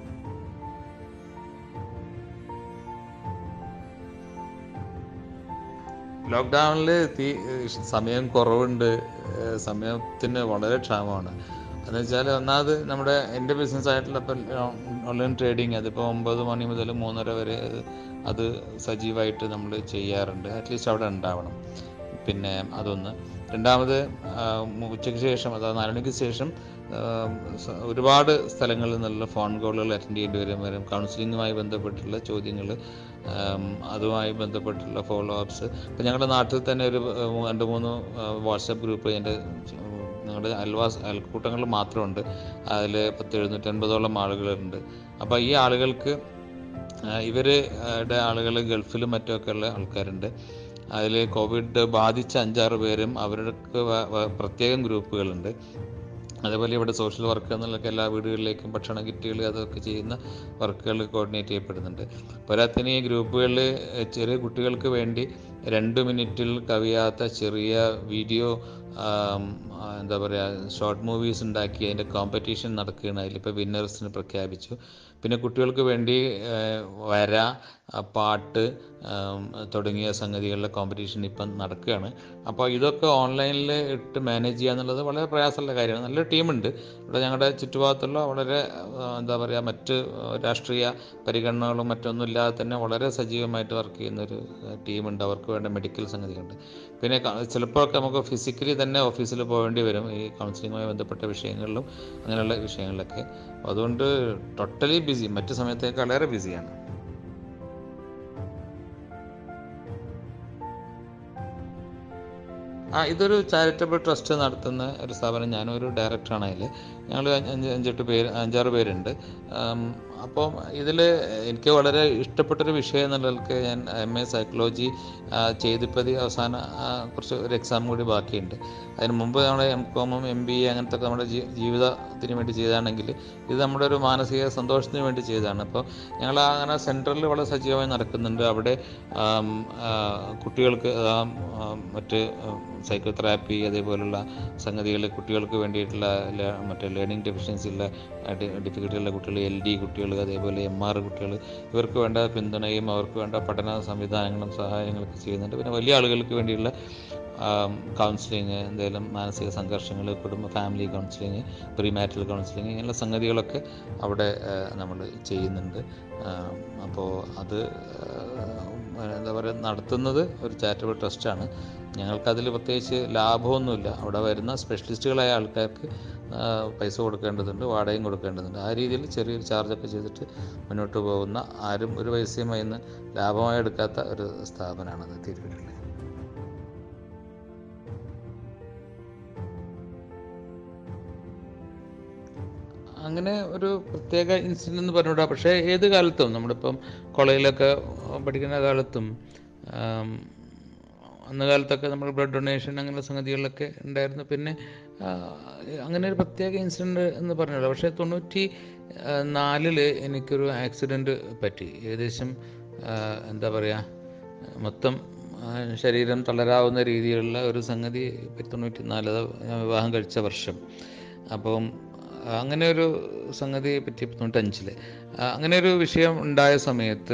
ലോക്ക്ഡൗണിൽ തീ സമയം കുറവുണ്ട്, സമയത്തിന് വളരെ ക്ഷാമമാണ്. എന്ന് വെച്ചാൽ ഒന്നാമത് നമ്മുടെ എൻ്റെ ബിസിനസ്സായിട്ടുള്ള ഇപ്പം ഓൺലൈൻ ട്രേഡിങ്, അതിപ്പോൾ ഒമ്പത് മണി മുതൽ മൂന്നര വരെ അത് സജീവമായിട്ട് നമ്മൾ ചെയ്യാറുണ്ട്. അറ്റ്ലീസ്റ്റ് അവിടെ ഉണ്ടാവണം. പിന്നെ അതൊന്ന്. രണ്ടാമത് ഉച്ചയ്ക്ക് ശേഷം, അതായത് നാല് മണിക്ക് ശേഷം ഒരുപാട് സ്ഥലങ്ങളിൽ നിന്നുള്ള ഫോൺ കോളുകൾ അറ്റൻഡ് ചെയ്യേണ്ടി വരും വരും കൗൺസിലിങ്ങുമായി ബന്ധപ്പെട്ടുള്ള ചോദ്യങ്ങൾ, അതുമായി ബന്ധപ്പെട്ടുള്ള ഫോളോ അപ്സ്. ഇപ്പം ഞങ്ങളുടെ നാട്ടിൽ തന്നെ ഒരു രണ്ട് മൂന്ന് വാട്സപ്പ് ഗ്രൂപ്പ് എൻ്റെ ഞങ്ങളുടെ അയൽവാസ അയൽക്കൂട്ടങ്ങൾ മാത്രമുണ്ട്. അതിൽ പത്ത് എഴുന്നൂറ്റൻപതോളം ആളുകളുണ്ട്. അപ്പോൾ ഈ ആളുകൾക്ക് ഇവരുടെ ആളുകൾ ഗൾഫിലും മറ്റുമൊക്കെ ഉള്ള ആൾക്കാരുണ്ട്. അതിൽ കോവിഡ് ബാധിച്ച അഞ്ചാറ് പേരും അവർക്ക് പ്രത്യേകം ഗ്രൂപ്പുകളുണ്ട്. അതേപോലെ ഇവിടെ സോഷ്യൽ വർക്ക് എന്നുള്ളതൊക്കെ എല്ലാ വീടുകളിലേക്കും ഭക്ഷണ കിറ്റുകൾ അതൊക്കെ ചെയ്യുന്ന വർക്കുകൾ കോർഡിനേറ്റ് ചെയ്യപ്പെടുന്നുണ്ട്. പോരാത്തതിന് ഈ ഗ്രൂപ്പുകളിൽ ചെറിയ കുട്ടികൾക്ക് വേണ്ടി രണ്ട് മിനിറ്റിൽ കവിയാത്ത ചെറിയ വീഡിയോ എന്താ പറയുക ഷോർട്ട് മൂവീസ് ഉണ്ടാക്കി അതിൻ്റെ കോമ്പറ്റീഷൻ നടക്കുകയാണ്. അതിലിപ്പോൾ വിന്നേഴ്സിന് പ്രഖ്യാപിച്ചു. പിന്നെ കുട്ടികൾക്ക് വേണ്ടി വര, പാട്ട് തുടങ്ങിയ സംഗതികളുടെ കോമ്പറ്റീഷൻ ഇപ്പം നടക്കുകയാണ്. അപ്പോൾ ഇതൊക്കെ ഓൺലൈനിൽ ഇട്ട് മാനേജ് ചെയ്യുക എന്നുള്ളത് വളരെ പ്രയാസമുള്ള കാര്യമാണ്. നല്ലൊരു ടീമുണ്ട് ഇവിടെ ഞങ്ങളുടെ ചുറ്റുഭാഗത്തുള്ള, വളരെ എന്താ പറയുക മറ്റ് രാഷ്ട്രീയ പരിഗണനകളും മറ്റൊന്നും ഇല്ലാതെ തന്നെ വളരെ സജീവമായിട്ട് വർക്ക് ചെയ്യുന്നൊരു ടീമുണ്ട്. അവർക്ക് വേണ്ട മെഡിക്കൽ സംഗതികളുണ്ട്. പിന്നെ ചിലപ്പോഴൊക്കെ നമുക്ക് ഫിസിക്കലി തന്നെ ഓഫീസിൽ പോകേണ്ടി വരും ഈ കൗൺസിലിങ്ങുമായി ബന്ധപ്പെട്ട വിഷയങ്ങളിലും അങ്ങനെയുള്ള വിഷയങ്ങളിലൊക്കെ. അതുകൊണ്ട് ടോട്ടലി ബിസി, മറ്റു സമയത്തേക്കാൾ വളരെ ബിസിയാണ്. ആ ഇതൊരു ചാരിറ്റബിൾ ട്രസ്റ്റ് നടത്തുന്ന ഒരു സ്ഥാപനം. ഞാനൊരു ഡയറക്ടറാണ് അതിൽ. ഞങ്ങൾ അഞ്ച് അഞ്ചെട്ട് പേര് അഞ്ചാറ് പേരുണ്ട്. അപ്പോൾ ഇതിൽ എനിക്ക് വളരെ ഇഷ്ടപ്പെട്ടൊരു വിഷയം എന്നുള്ളതൊക്കെ ഞാൻ എം എ സൈക്കോളജി ചെയ്തിപ്പോൾ അവസാന കുറച്ച് ഒരു എക്സാം കൂടി ബാക്കിയുണ്ട്. അതിന് മുമ്പ് നമ്മുടെ എം കോമും എം ബി എ അങ്ങനത്തെ ഒക്കെ നമ്മുടെ ജീവിതത്തിന് വേണ്ടി ചെയ്താണെങ്കിൽ ഇത് നമ്മുടെ ഒരു മാനസിക സന്തോഷത്തിന് വേണ്ടി ചെയ്തതാണ്. അപ്പോൾ ഞങ്ങൾ അങ്ങനെ സെൻറ്ററിൽ വളരെ സജീവമായി നടക്കുന്നുണ്ട്. അവിടെ കുട്ടികൾക്ക് മറ്റ് സൈക്കോ തെറാപ്പി അതേപോലുള്ള സംഗതികൾ, കുട്ടികൾക്ക് വേണ്ടിയിട്ടുള്ള മറ്റേ ലേണിംഗ് ഡെഫിഷ്യൻസിയുള്ള ഡിഫിക്കൽട്ടിയുള്ള കുട്ടികൾ, എൽ ഡി കുട്ടികൾ, അതേപോലെ എം ആർ കുട്ടികൾ, ഇവർക്ക് വേണ്ട പിന്തുണയും അവർക്ക് വേണ്ട പഠന സംവിധാനങ്ങളും സഹായങ്ങളൊക്കെ ചെയ്യുന്നുണ്ട്. പിന്നെ വലിയ ആളുകൾക്ക് വേണ്ടിയുള്ള കൗൺസിലിങ്, എന്തെങ്കിലും മാനസിക സംഘർഷങ്ങൾ, കുടുംബ ഫാമിലി കൗൺസിലിങ്, പ്രീമാരിറ്റൽ കൗൺസിലിങ്, ഇങ്ങനെയുള്ള സംഗതികളൊക്കെ അവിടെ നമ്മൾ ചെയ്യുന്നുണ്ട്. അപ്പോൾ അത് എന്താ പറയുക, നടത്തുന്നത് ഒരു ചാരിറ്റബിൾ ട്രസ്റ്റാണ്. ഞങ്ങൾക്കതിൽ പ്രത്യേകിച്ച് ലാഭമൊന്നുമില്ല. അവിടെ വരുന്ന സ്പെഷ്യലിസ്റ്റുകളായ ആൾക്കാർക്ക് പൈസ കൊടുക്കേണ്ടതുണ്ട്, വാടകയും കൊടുക്കേണ്ടതുണ്ട്. ആ രീതിയിൽ ചെറിയൊരു ചാർജൊക്കെ ചെയ്തിട്ട് മുന്നോട്ട് പോകുന്ന, ആരും ഒരു പൈസയും അതിന് ലാഭമായി എടുക്കാത്ത ഒരു സ്ഥാപനമാണത് തിരുവല്ലയിൽ. അങ്ങനെ ഒരു പ്രത്യേക ഇൻസിഡൻ്റ് എന്ന് പറഞ്ഞുകൂടാ. പക്ഷേ ഏത് കാലത്തും നമ്മളിപ്പം കോളേജിലൊക്കെ പഠിക്കുന്ന കാലത്തും അന്ന് കാലത്തൊക്കെ നമ്മൾ ബ്ലഡ് ഡൊണേഷൻ അങ്ങനെയുള്ള സംഗതികളിലൊക്കെ ഉണ്ടായിരുന്നു. പിന്നെ അങ്ങനെ ഒരു പ്രത്യേക ഇൻസിഡൻറ്റ് എന്ന് പറഞ്ഞില്ല. പക്ഷേ തൊണ്ണൂറ്റി നാലില് എനിക്കൊരു ആക്സിഡൻറ്റ് പറ്റി. ഏകദേശം എന്താ പറയുക, മൊത്തം ശരീരം തളരാവുന്ന രീതിയിലുള്ള ഒരു സംഗതി തൊണ്ണൂറ്റി നാല് ഞാൻ വിവാഹം കഴിച്ച വർഷം. അപ്പം അങ്ങനെ ഒരു സംഗതി പറ്റി തൊണ്ണൂറ്റഞ്ചിൽ അങ്ങനെ ഒരു വിഷയം ഉണ്ടായ സമയത്ത്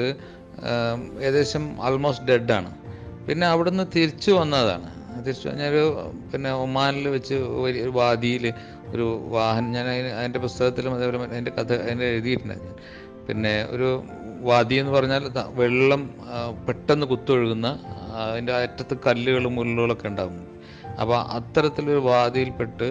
ഏകദേശം ആൾമോസ്റ്റ് ഡെഡാണ്. പിന്നെ അവിടുന്ന് തിരിച്ചു വന്നതാണ്. തിരിച്ചു ഞാനൊരു പിന്നെ ഒമാനിൽ വെച്ച് ഒരു വാദിയിൽ ഒരു വാഹനം, ഞാൻ അതിന് അതിൻ്റെ പുസ്തകത്തിലും അതേപോലെ അതിൻ്റെ കഥ അതിൻ്റെ എഴുതിയിട്ടുണ്ടായിരുന്നു. പിന്നെ ഒരു വാദി എന്ന് പറഞ്ഞാൽ വെള്ളം പെട്ടെന്ന് കുത്തൊഴുകുന്ന, അതിൻ്റെ അറ്റത്ത് കല്ലുകളും മുള്ളുകളൊക്കെ ഉണ്ടാകും. അപ്പോൾ അത്തരത്തിലൊരു വാദിയിൽപ്പെട്ട്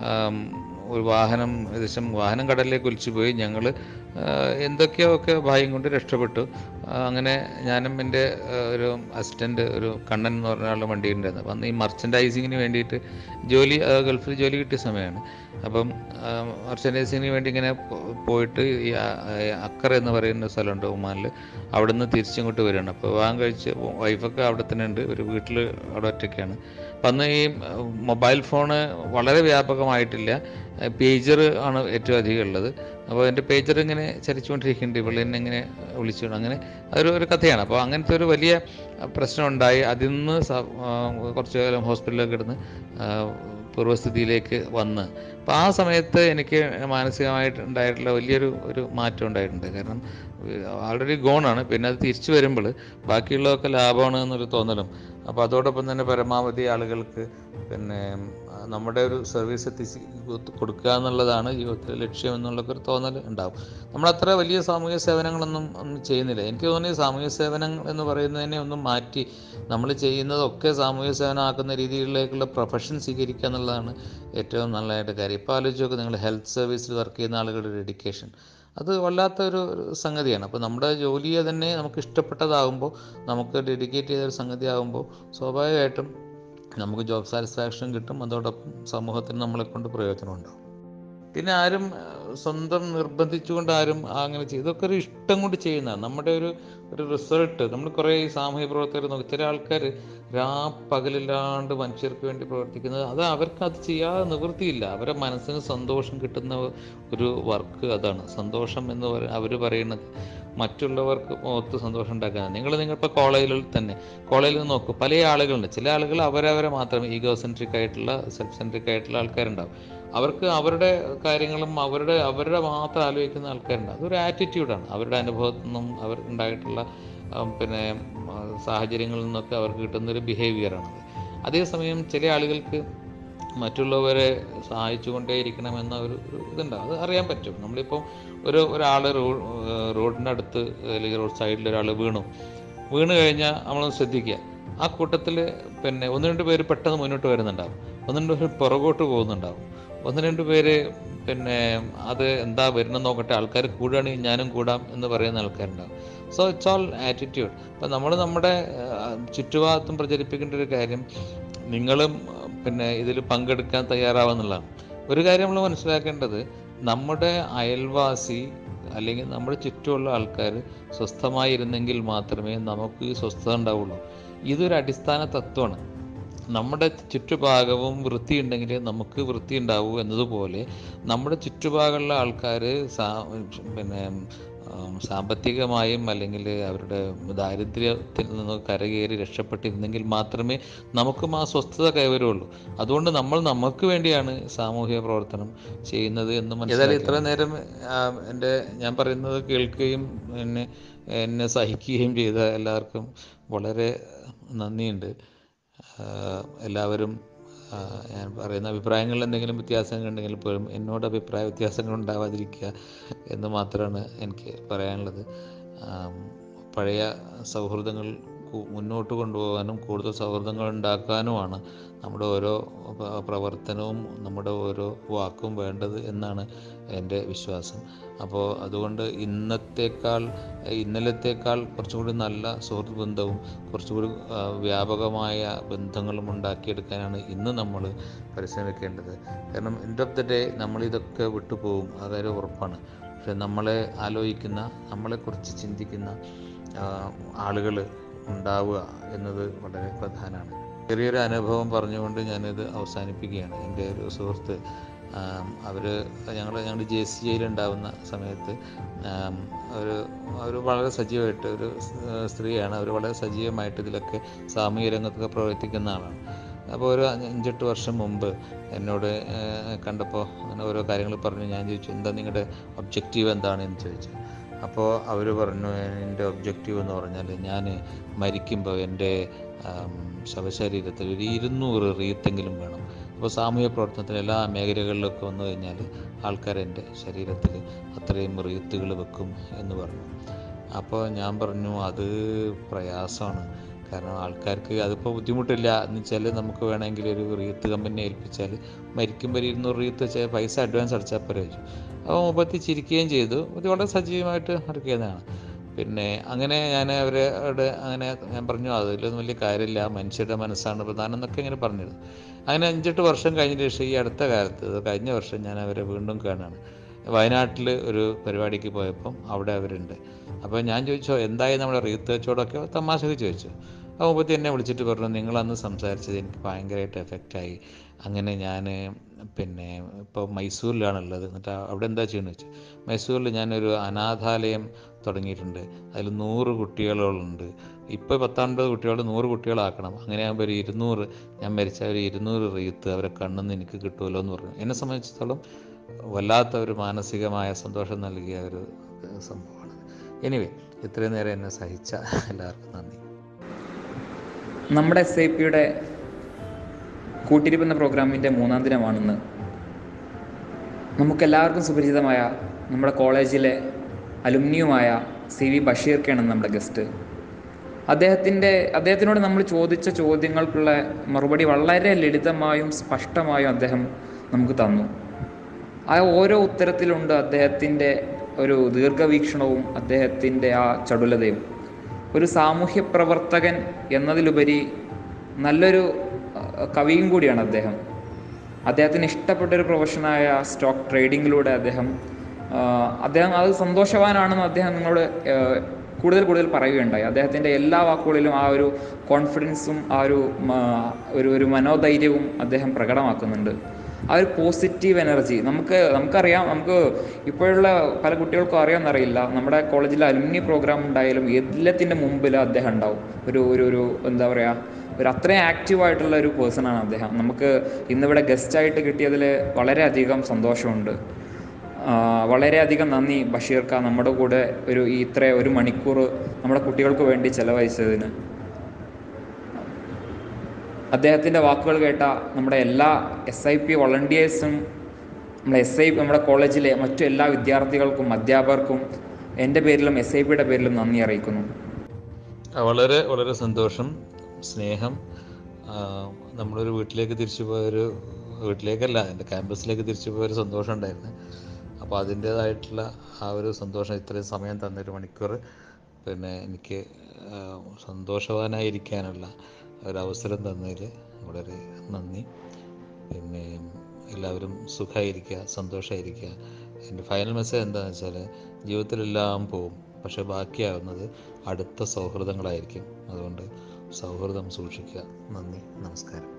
ഒരു വാഹനം ഏകദേശം വാഹനം കടലിലേക്ക് ഒലിച്ചു പോയി. ഞങ്ങൾ എന്തൊക്കെയോ ഒക്കെ ഭാഗ്യം കൊണ്ട് രക്ഷപ്പെട്ടു. അങ്ങനെ ഞാനും എൻ്റെ ഒരു അസിസ്റ്റൻ്റ്, ഒരു കണ്ണൻ എന്ന് പറഞ്ഞ ആളുടെ വണ്ടിയുണ്ടായിരുന്നു. അപ്പം അന്ന് ഈ മർച്ചൻഡൈസിങ്ങിന് വേണ്ടിയിട്ട് ജോലി, ഗൾഫിൽ ജോലി കിട്ടിയ സമയമാണ്. അപ്പം മർച്ചൻഡൈസിങ്ങിന് വേണ്ടി ഇങ്ങനെ പോയിട്ട് ഈ അക്കർ എന്ന് പറയുന്ന സ്ഥലമുണ്ട് ഒമാനിൽ, അവിടെ നിന്ന് തിരിച്ചിങ്ങോട്ട് വരികയാണ്. അപ്പോൾ വിവാഹം കഴിച്ച് വൈഫൊക്കെ അവിടെ തന്നെ ഉണ്ട്, ഒരു വീട്ടിൽ അവിടെ ഒറ്റയ്ക്കാണ്. അപ്പം അന്ന് ഈ മൊബൈൽ ഫോണ് വളരെ വ്യാപകമായിട്ടില്ല, പേജർ ആണ് ഏറ്റവും അധികം ഉള്ളത്. അപ്പോൾ എൻ്റെ പേജർ ഇങ്ങനെ ചലിച്ചുകൊണ്ടിരിക്കുന്നുണ്ട്, ഇവിടെ എന്നെ ഇങ്ങനെ വിളിച്ചുകൊണ്ട്, അങ്ങനെ അതൊരു ഒരു കഥയാണ്. അപ്പോൾ അങ്ങനത്തെ ഒരു വലിയ പ്രശ്നം ഉണ്ടായി. അതിൽ നിന്ന് കുറച്ച് കാലം ഹോസ്പിറ്റലിലൊക്കെ ഇടുന്ന് പൂർവ്വസ്ഥിതിയിലേക്ക് വന്ന്. അപ്പോൾ ആ സമയത്ത് എനിക്ക് മാനസികമായിട്ട് ഉണ്ടായിട്ടുള്ള വലിയൊരു ഒരു മാറ്റം ഉണ്ടായിട്ടുണ്ട്. കാരണം ആൾറെഡി ഗോണാണ്, പിന്നെ അത് തിരിച്ചു വരുമ്പോൾ ബാക്കിയുള്ളതൊക്കെ ലാഭമാണ് എന്നൊരു തോന്നലും. അപ്പോൾ അതോടൊപ്പം തന്നെ പരമാവധി ആളുകൾക്ക് പിന്നെ നമ്മുടെ ഒരു സർവീസ് എത്തിച്ച് കൊടുക്കുക എന്നുള്ളതാണ് ജീവിതത്തിലെ ലക്ഷ്യം എന്നുള്ളൊക്കെ ഒരു തോന്നൽ ഉണ്ടാവും. നമ്മളത്ര വലിയ സാമൂഹ്യ സേവനങ്ങളൊന്നും ഒന്നും ചെയ്യുന്നില്ല. എനിക്ക് തോന്നുന്നു സാമൂഹ്യ സേവനങ്ങൾ എന്ന് പറയുന്നതിനെ ഒന്നും മാറ്റി നമ്മൾ ചെയ്യുന്നതൊക്കെ സാമൂഹ്യ സേവനമാക്കുന്ന രീതിയിലേക്കുള്ള പ്രൊഫഷൻ സ്വീകരിക്കുക എന്നുള്ളതാണ് ഏറ്റവും നല്ലതായിട്ട് കാര്യം. ഇപ്പോൾ ആലോചിച്ച് നോക്കുക, നിങ്ങൾ ഹെൽത്ത് സർവീസിൽ വർക്ക് ചെയ്യുന്ന ആളുകളുടെ ഡെഡിക്കേഷൻ, അത് വല്ലാത്തൊരു സംഗതിയാണ്. അപ്പോൾ നമ്മുടെ ജോലിയെ തന്നെ നമുക്ക് ഇഷ്ടപ്പെട്ടതാകുമ്പോൾ, നമുക്ക് ഡെഡിക്കേറ്റ് ചെയ്തൊരു സംഗതി ആകുമ്പോൾ സ്വാഭാവികമായിട്ടും നമുക്ക് ജോബ് സാറ്റിസ്ഫാക്ഷൻ കിട്ടും. അതോടൊപ്പം സമൂഹത്തിന് നമ്മളെ കൊണ്ട് പ്രയോജനം ഉണ്ടാവും. പിന്നെ ആരും സ്വന്തം നിർബന്ധിച്ചുകൊണ്ട് ആരും അങ്ങനെ ചെയ്യും, ഇതൊക്കെ ഒരു ഇഷ്ടം കൊണ്ട് ചെയ്യുന്നതാണ്. നമ്മുടെ ഒരു ഒരു റിസൾട്ട്, നമ്മൾ കുറേ ഈ സാമൂഹ്യ പ്രവർത്തകർ നോക്കി, ചില ആൾക്കാർ രാ പകലില്ലാണ്ട് മനുഷ്യർക്ക് വേണ്ടി പ്രവർത്തിക്കുന്നത്, അത് അവർക്ക് അത് ചെയ്യാതെ നിവൃത്തിയില്ല. അവരെ മനസ്സിന് സന്തോഷം കിട്ടുന്ന ഒരു വർക്ക് അതാണ്. സന്തോഷം എന്ന് പറ അവർ പറയുന്നത് മറ്റുള്ളവർക്ക് മുഖത്ത് സന്തോഷം ഉണ്ടാക്കാനാണ്. നിങ്ങൾ നിങ്ങളിപ്പോൾ കോളേജിൽ തന്നെ കോളേജിൽ നോക്കൂ, പല ആളുകളുണ്ട്. ചില ആളുകൾ അവരവരെ മാത്രം ഈഗോ സെൻട്രിക് ആയിട്ടുള്ള, സെൽഫ് സെൻട്രിക് ആയിട്ടുള്ള ആൾക്കാരുണ്ടാവും. അവർക്ക് അവരുടെ കാര്യങ്ങളും അവരുടെ അവരുടെ മാത്രം ആലോചിക്കുന്ന ആൾക്കാരുണ്ട്. അതൊരു ആറ്റിറ്റ്യൂഡാണ്. അവരുടെ അനുഭവത്തിൽ നിന്നും അവർക്കുണ്ടായിട്ടുള്ള പിന്നെ സാഹചര്യങ്ങളിൽ നിന്നൊക്കെ അവർക്ക് കിട്ടുന്നൊരു ബിഹേവിയറാണത്. അതേസമയം ചില ആളുകൾക്ക് മറ്റുള്ളവരെ സഹായിച്ചു കൊണ്ടേയിരിക്കണമെന്ന ഒരു ഇതുണ്ടാവും. അത് അറിയാൻ പറ്റും. നമ്മളിപ്പോൾ ഒരു ഒരാൾ റോ റോഡിൻ്റെ അടുത്ത് അല്ലെങ്കിൽ റോഡ് സൈഡിൽ ഒരാൾ വീണു വീണ് കഴിഞ്ഞാൽ നമ്മളൊന്ന് ശ്രദ്ധിക്കുക. ആ കൂട്ടത്തിൽ പിന്നെ ഒന്ന് രണ്ട് പേര് പെട്ടെന്ന് മുന്നോട്ട് വരുന്നുണ്ടാവും, ഒന്ന് രണ്ട് പേര് പുറകോട്ട് പോകുന്നുണ്ടാവും, ഒന്ന് രണ്ട് പേര് പിന്നെ അത് എന്താ വരുന്നത് നോക്കട്ടെ, ആൾക്കാർ കൂടുകയാണെങ്കിൽ ഞാനും കൂടാം എന്ന് പറയുന്ന ആൾക്കാരുണ്ടാവും. So it's all attitude. അപ്പം നമ്മൾ നമ്മുടെ ചുറ്റുഭാഗത്തും പ്രചരിപ്പിക്കേണ്ട ഒരു കാര്യം, നിങ്ങളും പിന്നെ ഇതിൽ പങ്കെടുക്കാൻ തയ്യാറാവുന്നുള്ളതാണ്. ഒരു കാര്യം നമ്മൾ മനസ്സിലാക്കേണ്ടത്, നമ്മുടെ അയൽവാസി അല്ലെങ്കിൽ നമ്മുടെ ചുറ്റുമുള്ള ആൾക്കാർ സ്വസ്ഥമായിരുന്നെങ്കിൽ മാത്രമേ നമുക്ക് ഈ സ്വസ്ഥത ഉണ്ടാവുള്ളൂ. ഇതൊരു അടിസ്ഥാന തത്വമാണ്. നമ്മുടെ ചുറ്റുഭാഗവും വൃത്തിയുണ്ടെങ്കിൽ നമുക്ക് വൃത്തി ഉണ്ടാവൂ എന്നതുപോലെ നമ്മുടെ ചുറ്റുഭാഗമുള്ള ആൾക്കാർ സാ പിന്നെ സാമ്പത്തികമായും അല്ലെങ്കിൽ അവരുടെ ദാരിദ്ര്യത്തിൽ നിന്ന് കരകയറി രക്ഷപ്പെട്ടിരുന്നെങ്കിൽ മാത്രമേ നമുക്കും ആ സ്വസ്ഥത കൈവരുള്ളൂ. അതുകൊണ്ട് നമ്മൾ നമുക്ക് വേണ്ടിയാണ് സാമൂഹിക പ്രവർത്തനം ചെയ്യുന്നത് എന്ന് മനസ്സിലാക്കി. ഇത്ര നേരം എൻ്റെ ഞാൻ പറയുന്നത് കേൾക്കുകയും എന്നെ എന്നെ സഹിക്കുകയും ചെയ്ത എല്ലാവർക്കും വളരെ നന്ദിയുണ്ട്. എല്ലാവരും ഞാൻ പറയുന്ന അഭിപ്രായങ്ങളിൽ എന്തെങ്കിലും വ്യത്യാസങ്ങൾ ഉണ്ടെങ്കിൽ പോലും എന്നോട് അഭിപ്രായ വ്യത്യാസങ്ങൾ ഉണ്ടാവാതിരിക്കുക എന്ന് മാത്രമാണ് എനിക്ക് പറയാനുള്ളത്. പഴയ സൗഹൃദങ്ങൾ മുന്നോട്ട് കൊണ്ടുപോകാനും കൂടുതൽ സൗഹൃദങ്ങൾ ഉണ്ടാക്കാനുമാണ് നമ്മുടെ ഓരോ പ്രവർത്തനവും നമ്മുടെ ഓരോ വാക്കും വേണ്ടത് എന്നാണ് എൻ്റെ വിശ്വാസം. അപ്പോൾ അതുകൊണ്ട് ഇന്നത്തേക്കാൾ ഇന്നലത്തേക്കാൾ കുറച്ചും കൂടി നല്ല സുഹൃത്ത് ബന്ധവും കുറച്ചുകൂടി വ്യാപകമായ ബന്ധങ്ങളും ഉണ്ടാക്കിയെടുക്കാനാണ് ഇന്ന് നമ്മൾ പരിശ്രമിക്കേണ്ടത്. കാരണം എൻഡ് ഓഫ് ദ ഡേ നമ്മളിതൊക്കെ വിട്ടുപോകും, അതൊരു ഉറപ്പാണ്. പക്ഷെ നമ്മളെ ആലോചിക്കുന്ന, നമ്മളെക്കുറിച്ച് ചിന്തിക്കുന്ന ആളുകൾ ഉണ്ടാവുക എന്നത് വളരെ പ്രധാനമാണ്. ചെറിയൊരു അനുഭവം പറഞ്ഞുകൊണ്ട് ഞാനിത് അവസാനിപ്പിക്കുകയാണ്. എൻ്റെ ഒരു സുഹൃത്ത്, അവർ ഞങ്ങൾ ഞങ്ങൾ ജെ സി ഐയിലുണ്ടാവുന്ന സമയത്ത് ഒരു അവർ വളരെ സജീവമായിട്ട് ഒരു സ്ത്രീയാണ്. അവർ വളരെ സജീവമായിട്ട് ഇതിലൊക്കെ സാമൂഹിക രംഗത്തൊക്കെ പ്രവർത്തിക്കുന്ന ആളാണ്. അപ്പോൾ ഒരു അഞ്ചെട്ട് വർഷം മുമ്പ് എന്നോട് കണ്ടപ്പോൾ അങ്ങനെ ഓരോ കാര്യങ്ങൾ പറഞ്ഞു. ഞാൻ ചോദിച്ചു, എന്താ നിങ്ങളുടെ ഒബ്ജക്റ്റീവ് എന്താണെന്ന് ചോദിച്ചു. അപ്പോൾ അവർ പറഞ്ഞു, എൻ്റെ ഒബ്ജക്റ്റീവ് എന്ന് പറഞ്ഞാൽ ഞാൻ മരിക്കുമ്പോൾ എൻ്റെ ശവശരീരത്തിൽ ഒരു ഇരുന്നൂറ് റീത്തെങ്കിലും വേണം. അപ്പോൾ സാമൂഹ്യ പ്രവർത്തനത്തിൽ എല്ലാ മേഖലകളിലൊക്കെ വന്നു കഴിഞ്ഞാൽ ആൾക്കാർ എൻ്റെ ശരീരത്തിൽ അത്രയും റീത്തുകൾ വെക്കും എന്ന് പറഞ്ഞു. അപ്പോൾ ഞാൻ പറഞ്ഞു, അത് പ്രയാസമാണ്. കാരണം ആൾക്കാർക്ക് അതിപ്പോൾ ബുദ്ധിമുട്ടില്ല എന്ന് വെച്ചാൽ നമുക്ക് വേണമെങ്കിൽ ഒരു റീത്ത് കമ്പനി ഏൽപ്പിച്ചാൽ മരിക്കുമ്പോൾ ഒരു ഇരുന്നൂറ് റീത്ത് വെച്ചാൽ പൈസ അഡ്വാൻസ് അടച്ചാൽ പോരെ വെച്ചു. അപ്പോൾ മുപ്പത്തി ചിരിക്കുകയും ചെയ്തു. ഇത് വളരെ സജീവമായിട്ട് നടക്കുന്നതാണ്. പിന്നെ അങ്ങനെ ഞാൻ അവരോട് അങ്ങനെ ഞാൻ പറഞ്ഞു, അതിലൊന്നും വലിയ കാര്യമില്ല, മനുഷ്യരുടെ മനസ്സാണ് പ്രധാനം എന്നൊക്കെ ഇങ്ങനെ പറഞ്ഞത്. അങ്ങനെ അഞ്ചെട്ട് വർഷം കഴിഞ്ഞ ശേഷം ഈ അടുത്ത കാലത്ത്, കഴിഞ്ഞ വർഷം ഞാൻ അവരെ വീണ്ടും കാണുകയാണ്. വയനാട്ടിൽ ഒരു പരിപാടിക്ക് പോയപ്പം അവിടെ അവരുണ്ട്. അപ്പോൾ ഞാൻ ചോദിച്ചോ എന്തായി നമ്മുടെ റീത്ത് വെച്ചോടൊക്കെ തമാശക്ക് ചോദിച്ചു. അപ്പോൾ മുപ്പത്തി എന്നെ വിളിച്ചിട്ട് പറഞ്ഞു, നിങ്ങളന്ന് സംസാരിച്ചത് എനിക്ക് ഭയങ്കരമായിട്ട് എഫക്റ്റായി. അങ്ങനെ ഞാൻ പിന്നെ ഇപ്പോൾ മൈസൂരിലാണുള്ളത്. എന്നിട്ട് അവിടെ എന്താ ചെയ്യുന്നത് വെച്ചു. മൈസൂരിൽ ഞാനൊരു അനാഥാലയം തുടങ്ങിയിട്ടുണ്ട്. അതിൽ നൂറ് കുട്ടികളുണ്ട്. ഇപ്പോൾ പത്തൊൻപത് കുട്ടികൾ നൂറ് കുട്ടികളാക്കണം. അങ്ങനെ ആകുമ്പോൾ ഒരു ഇരുന്നൂറ്, ഞാൻ മരിച്ച ഒരു ഇരുന്നൂറ് റീത്ത് അവരെ കണ്ണെന്ന് എനിക്ക് കിട്ടുമല്ലോ എന്ന് പറഞ്ഞു. എന്നെ സംബന്ധിച്ചിടത്തോളം വല്ലാത്ത ഒരു മാനസികമായ സന്തോഷം നൽകിയ ഒരു സംഭവമാണ്. എനിവേ, ഇത്രയും നേരം എന്നെ സഹിച്ച എല്ലാവർക്കും നന്ദി. നമ്മുടെ എസ് ഐ പിയുടെ കൂട്ടിരിപ്പ് എന്ന പ്രോഗ്രാമിൻ്റെ മൂന്നാം ദിനമാണെന്ന്. നമുക്കെല്ലാവർക്കും സുപരിചിതമായ നമ്മുടെ കോളേജിലെ അലുമിനിയുമായ സി വി ബഷീർക്കാണ് നമ്മുടെ ഗസ്റ്റ്. അദ്ദേഹത്തിൻ്റെ അദ്ദേഹത്തിനോട് നമ്മൾ ചോദിച്ച ചോദ്യങ്ങൾക്കുള്ള മറുപടി വളരെ ലളിതമായും സ്പഷ്ടമായും അദ്ദേഹം നമുക്ക് തന്നു. ആ ഓരോ ഉത്തരത്തിലുണ്ട് അദ്ദേഹത്തിൻ്റെ ഒരു ദീർഘവീക്ഷണവും അദ്ദേഹത്തിൻ്റെ ആ ചടുലതയും. ഒരു സാമൂഹ്യ പ്രവർത്തകൻ എന്നതിലുപരി നല്ലൊരു കവിയും കൂടിയാണ് അദ്ദേഹം. അദ്ദേഹത്തിന് ഇഷ്ടപ്പെട്ടൊരു പ്രൊഫഷനായ സ്റ്റോക്ക് ട്രേഡിങ്ങിലൂടെ അദ്ദേഹം അദ്ദേഹം അത് സന്തോഷവാനാണെന്ന് അദ്ദേഹം നിങ്ങളോട് കൂടുതൽ കൂടുതൽ പറയുകയുണ്ടായി. അദ്ദേഹത്തിൻ്റെ എല്ലാ വാക്കുകളിലും ആ ഒരു കോൺഫിഡൻസും ആ ഒരു ഒരു ഒരു മനോധൈര്യവും അദ്ദേഹം പ്രകടമാക്കുന്നുണ്ട്. ആ ഒരു പോസിറ്റീവ് എനർജി നമുക്ക് നമുക്കറിയാം. നമുക്ക് ഇപ്പോഴുള്ള പല കുട്ടികൾക്കും അറിയാമെന്നറിയില്ല, നമ്മുടെ കോളേജിൽ അലുമിനി പ്രോഗ്രാം ഉണ്ടായാലും എല്ലാത്തിൻ്റെ മുമ്പിൽ അദ്ദേഹം ഉണ്ടാവും. ഒരു ഒരു ഒരു എന്താ പറയുക, ഒരു അത്രയും ആക്റ്റീവായിട്ടുള്ള ഒരു പേഴ്സണാണ് അദ്ദേഹം. നമുക്ക് ഇന്നിവിടെ ഗസ്റ്റായിട്ട് കിട്ടിയതിൽ വളരെയധികം സന്തോഷമുണ്ട്. വളരെയധികം നന്ദി ബഷീർക്ക, നമ്മുടെ കൂടെ ഒരു ഈ ഇത്ര ഒരു മണിക്കൂർ നമ്മുടെ കുട്ടികൾക്ക് വേണ്ടി ചെലവഴിച്ചതിന്. അദ്ദേഹത്തിൻ്റെ വാക്കുകൾ കേട്ട നമ്മുടെ എല്ലാ എസ് ഐ പി വോളണ്ടിയേഴ്സും നമ്മുടെ എസ് ഐ നമ്മുടെ കോളേജിലെ മറ്റു എല്ലാ വിദ്യാർത്ഥികൾക്കും അധ്യാപകർക്കും എൻ്റെ പേരിലും എസ് ഐ പിയുടെ പേരിലും നന്ദി അറിയിക്കുന്നു. വളരെ വളരെ സന്തോഷം, സ്നേഹം. നമ്മളൊരു വീട്ടിലേക്ക് തിരിച്ചു പോയൊരു വീട്ടിലേക്കല്ല എൻ്റെ ക്യാമ്പസിലേക്ക് തിരിച്ചു പോയൊരു സന്തോഷം ഉണ്ടായിരുന്നു. അപ്പോൾ അതിൻ്റേതായിട്ടുള്ള ആ ഒരു സന്തോഷം ഇത്രയും സമയം തന്നൊരു മണിക്കൂർ പിന്നെ എനിക്ക് സന്തോഷവാനായിരിക്കാനുള്ള ഒരവസരം തന്നതിൽ വളരെ നന്ദി. പിന്നെ എല്ലാവരും സുഖമായിരിക്കുക, സന്തോഷമായിരിക്കുക. എൻ്റെ ഫൈനൽ മെസ്സേജ് എന്താണെന്ന് വെച്ചാൽ, ജീവിതത്തിലെല്ലാം പോവും, പക്ഷെ ബാക്കിയാവുന്നത് അടുത്ത സൗഹൃദങ്ങളായിരിക്കും. അതുകൊണ്ട് സൗഹൃദം സൂക്ഷിക്കുക. നന്ദി, നമസ്കാരം.